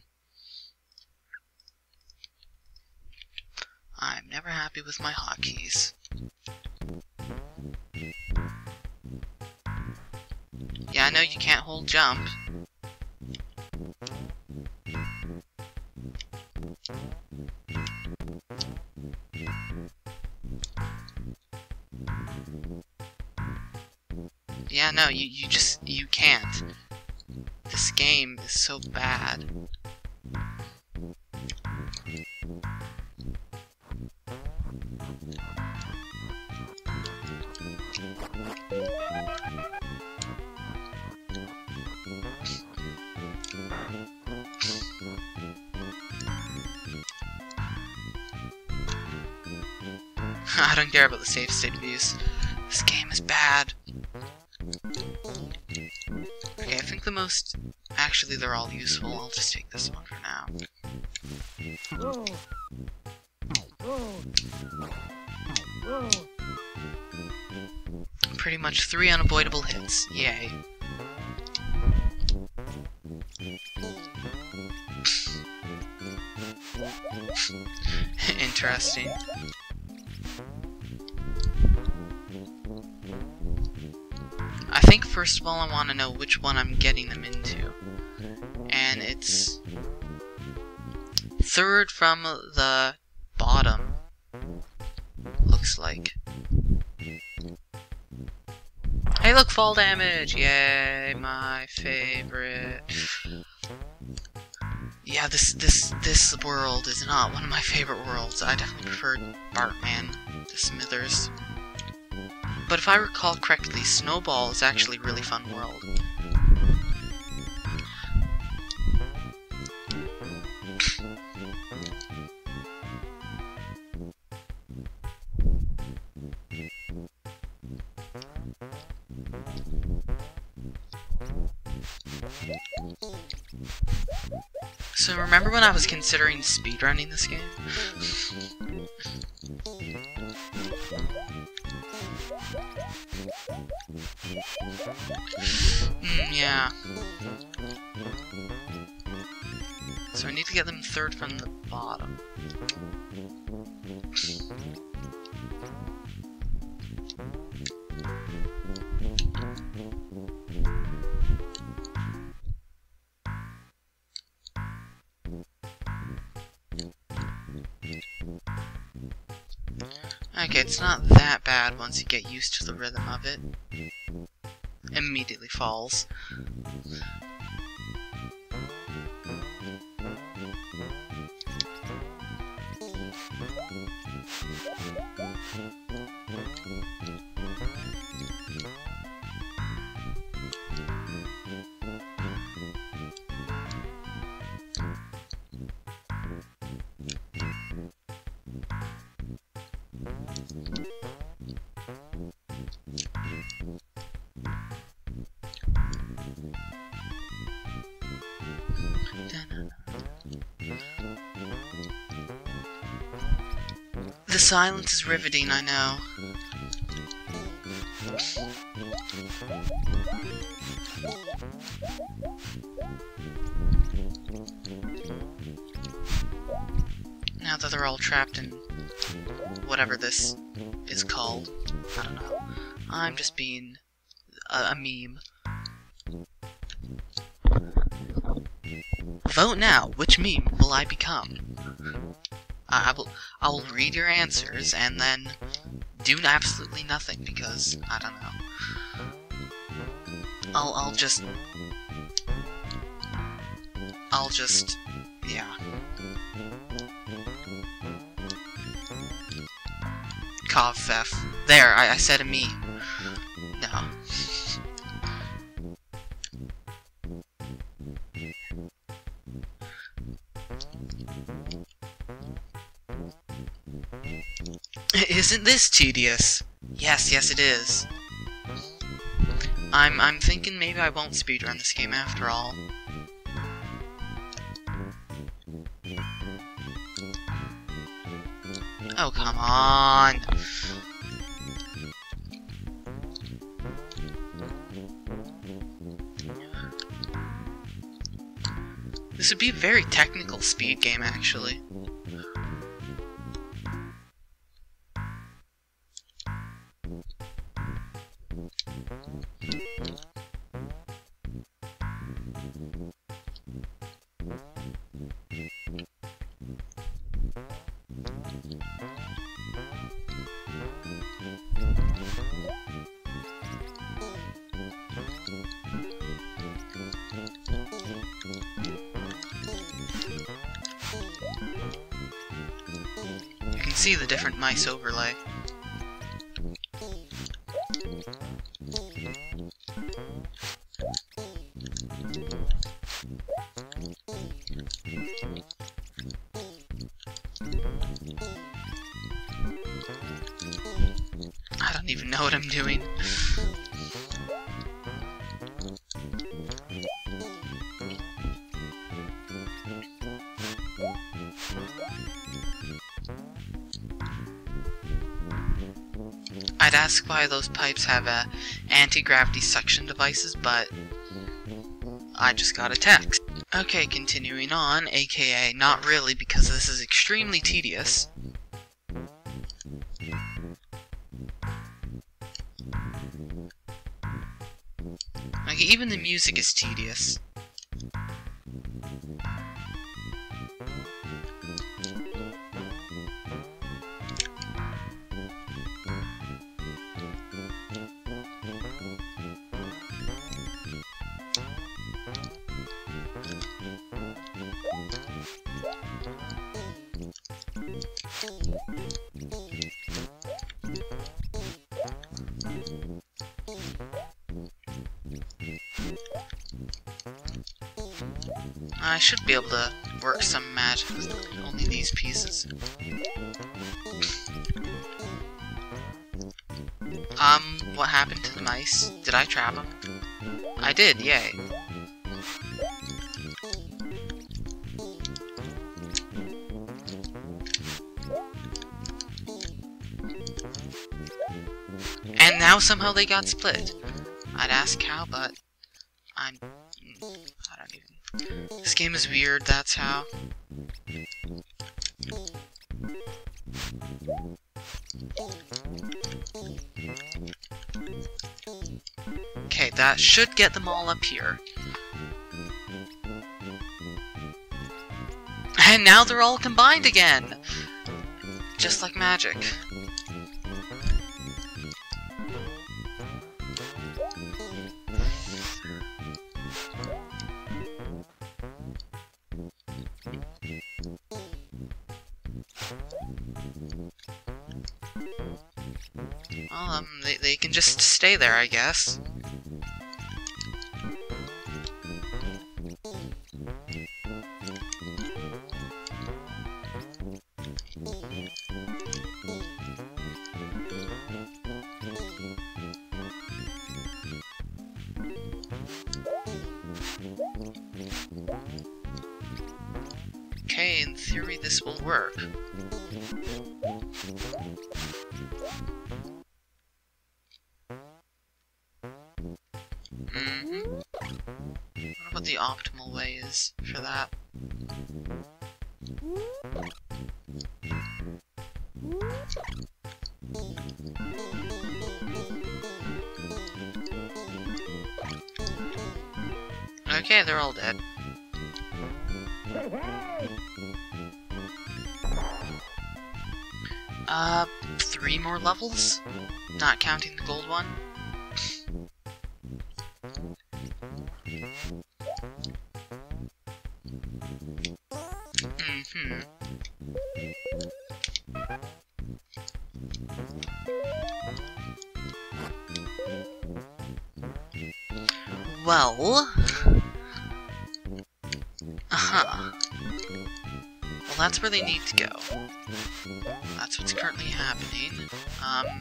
Speaker 1: I'm never happy with my hotkeys. Yeah, I know you can't hold jump. Yeah, no, you, you just, you can't. This game is so bad. I don't care about the save state views. This game is bad. Okay, I think the most... Actually, they're all useful. I'll just take this one for now. Pretty much three unavoidable hits. Yay. Interesting. I think first of all I want to know which one I'm getting them into. And it's third from the bottom, looks like. Hey look, fall damage! Yay, my favorite. Yeah, this this this world is not one of my favorite worlds. I definitely prefer Bartman to Smithers. But if I recall correctly, Snowball is actually a really fun world. So remember when I was considering speedrunning this game? Mm, yeah. So I need to get them third from the bottom. Okay, it's not that bad once you get used to the rhythm of it. Immediately falls. The silence is riveting, I know. Now that they're all trapped in whatever this is called, I don't know. I'm just being a, a meme. Vote now. Which meme will I become? I will. I will read your answers and then do absolutely nothing because I don't know. I'll. I'll just. I'll just. Yeah. Covfef. There. I, I said a meme. No. Isn't this tedious? Yes, yes it is. I'm I'm thinking maybe I won't speedrun this game after all. Oh, come on. This would be a very technical speed game, actually. You can see the different mice overlay. I don't even know what I'm doing. I'd ask why those pipes have uh, anti-gravity suction devices, but I just got a text. Okay, continuing on, aka not really, because this is extremely tedious. Like, even the music is tedious. I should be able to work some magic with only these pieces. Um, what happened to the mice? Did I trap them? I did, yay. And now somehow they got split. I'd ask how, but I'm... I don't even... This game is weird, that's how. Okay, that should get them all up here. And now they're all combined again! Just like magic. Well, um, they, they can just stay there, I guess. Okay, in theory this will work. Mm-hmm. What about the optimal way is for that? Okay, they're all dead. Uh, three more levels? Not counting the gold one? Mm-hmm. Well... Uh-huh. Well, that's where they need to go. That's what's currently happening. Um...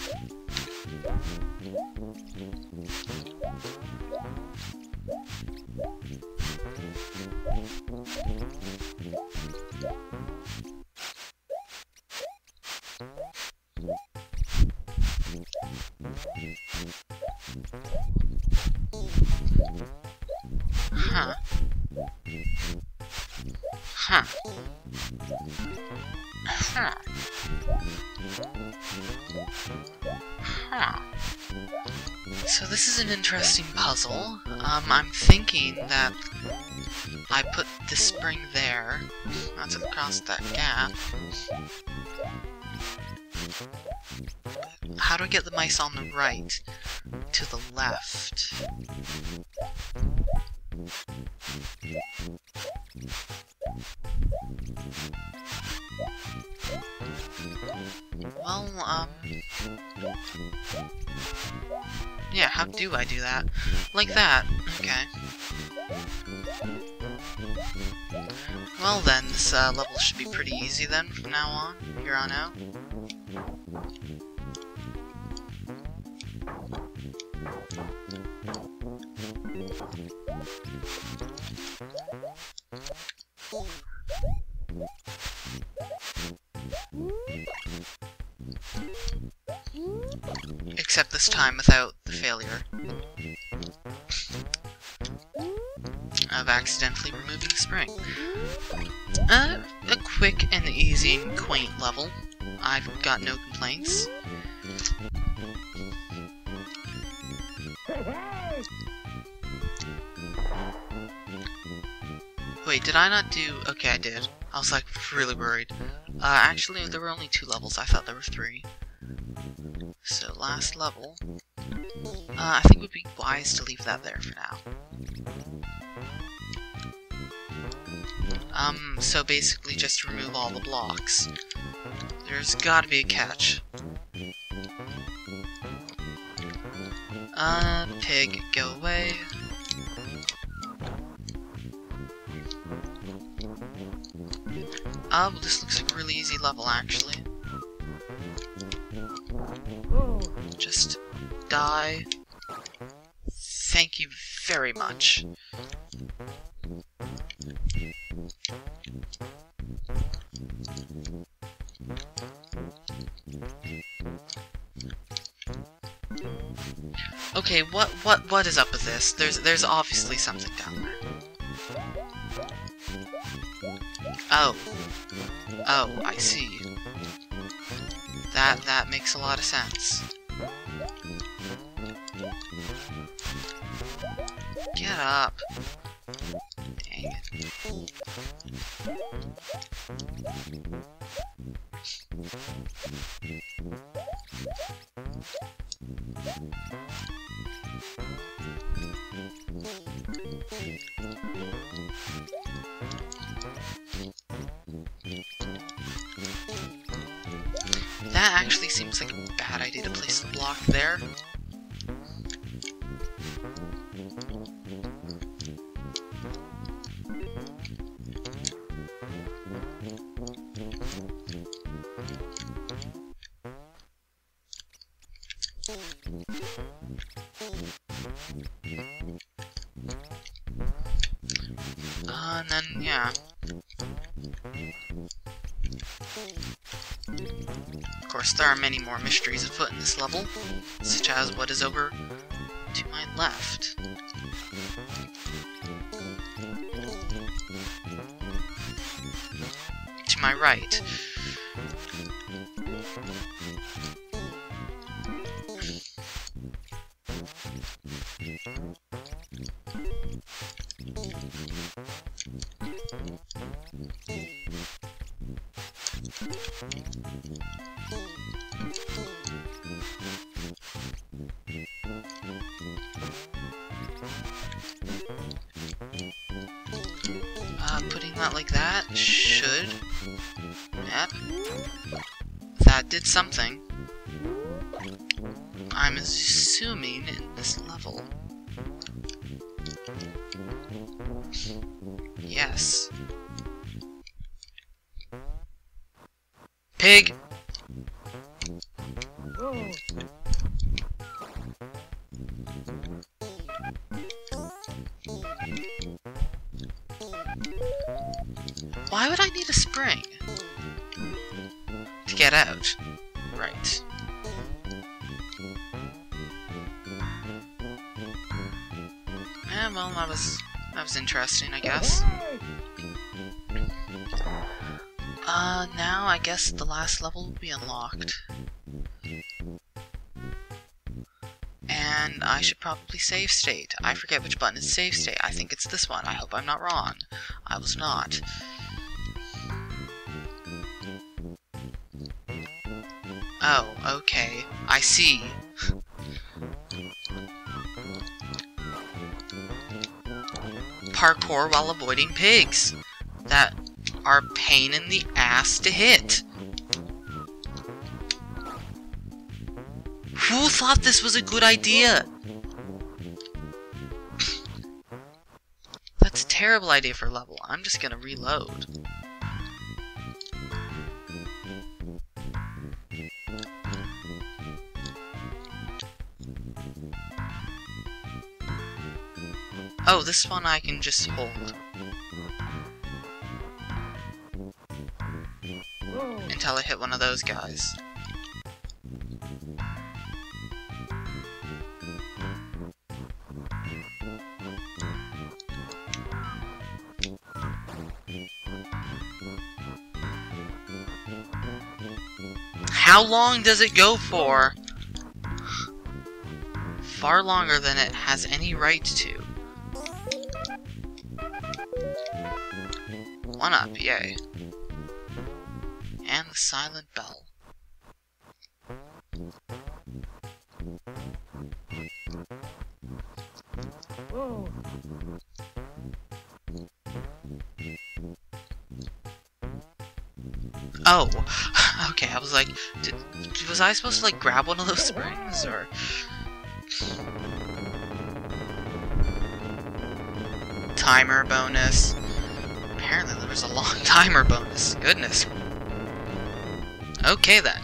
Speaker 1: Huh. Huh. Huh. Huh. So this is an interesting puzzle. Um, I'm thinking that I put the spring there. That's across that gap. How do I get the mice on the right to the left? Well, um... yeah, how do I do that? Like that. Okay. Well then, this uh, level should be pretty easy then from now on, here on out. Except this time without the failure. of accidentally removing the spring. Uh, a quick and easy and quaint level. I've got no complaints. Wait, did I not do... Okay, I did. I was like really worried. Uh, actually, there were only two levels. I thought there were three. So, last level. Uh, I think it would be wise to leave that there for now. Um, so basically just remove all the blocks. There's gotta be a catch. Uh, pig, go away. Oh, this looks like a really easy level, actually. Just die. Thank you very much. Okay, what what what is up with this? There's there's obviously something down there. Oh. Oh, I see. That that makes a lot of sense. Get up. Dang it. That actually seems like a bad idea to place the block there. Uh, and then, yeah. Of course, there are many more mysteries afoot in this level, such as what is over to my left. To my right. Uh, putting that like that should... Yep. That did something. I'm assuming in this level. Yes. Pig! Why would I need a spring? To get out. Right. Yeah, well, that was, that was interesting, I guess. Uh, now I guess the last level will be unlocked. And I should probably save state. I forget which button is save state. I think it's this one. I hope I'm not wrong. I was not. Oh, okay. I see. Parkour while avoiding pigs that are a pain in the ass to hit. Who thought this was a good idea? That's a terrible idea for a level. I'm just gonna reload. Oh, this one I can just hold. Until I hit one of those guys. How long does it go for? Far longer than it has any right to. One up, yay. And the silent bell.
Speaker 2: Whoa.
Speaker 1: Oh, okay, I was like, did, was I supposed to like grab one of those springs, or... Timer bonus. Apparently there was a long timer bonus, goodness. Okay then.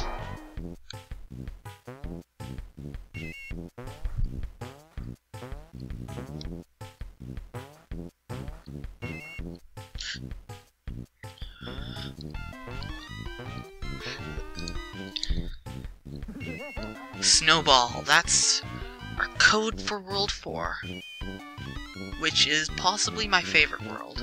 Speaker 1: Snowball, that's our code for World four, which is possibly my favorite world.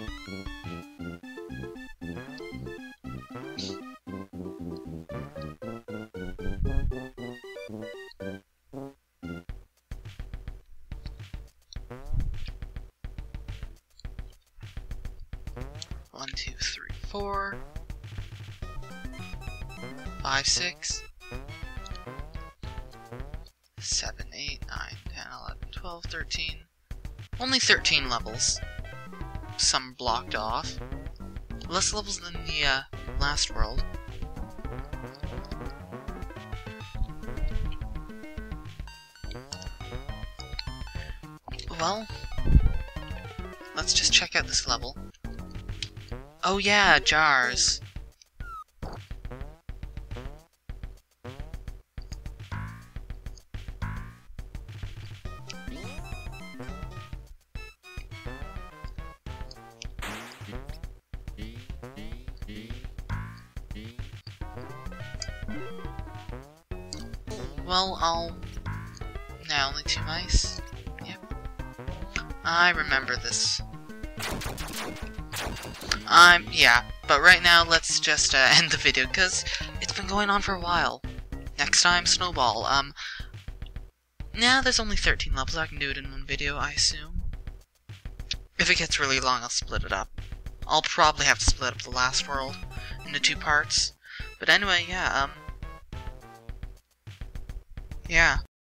Speaker 1: One, two, three, four, five, six, seven, eight, nine, ten, eleven, twelve, thirteen. Only thirteen levels. Some blocked off. Less levels than the uh, last world. Well, let's just check out this level. Oh yeah, jars. Well, I'll... Now, only two mice? Yep. I remember this. I'm... yeah. But right now, let's just uh, end the video, because it's been going on for a while. Next time, Snowball. Um... Nah, there's only thirteen levels. I can do it in one video, I assume. If it gets really long, I'll split it up. I'll probably have to split up the last world into two parts. But anyway, yeah, um... yeah.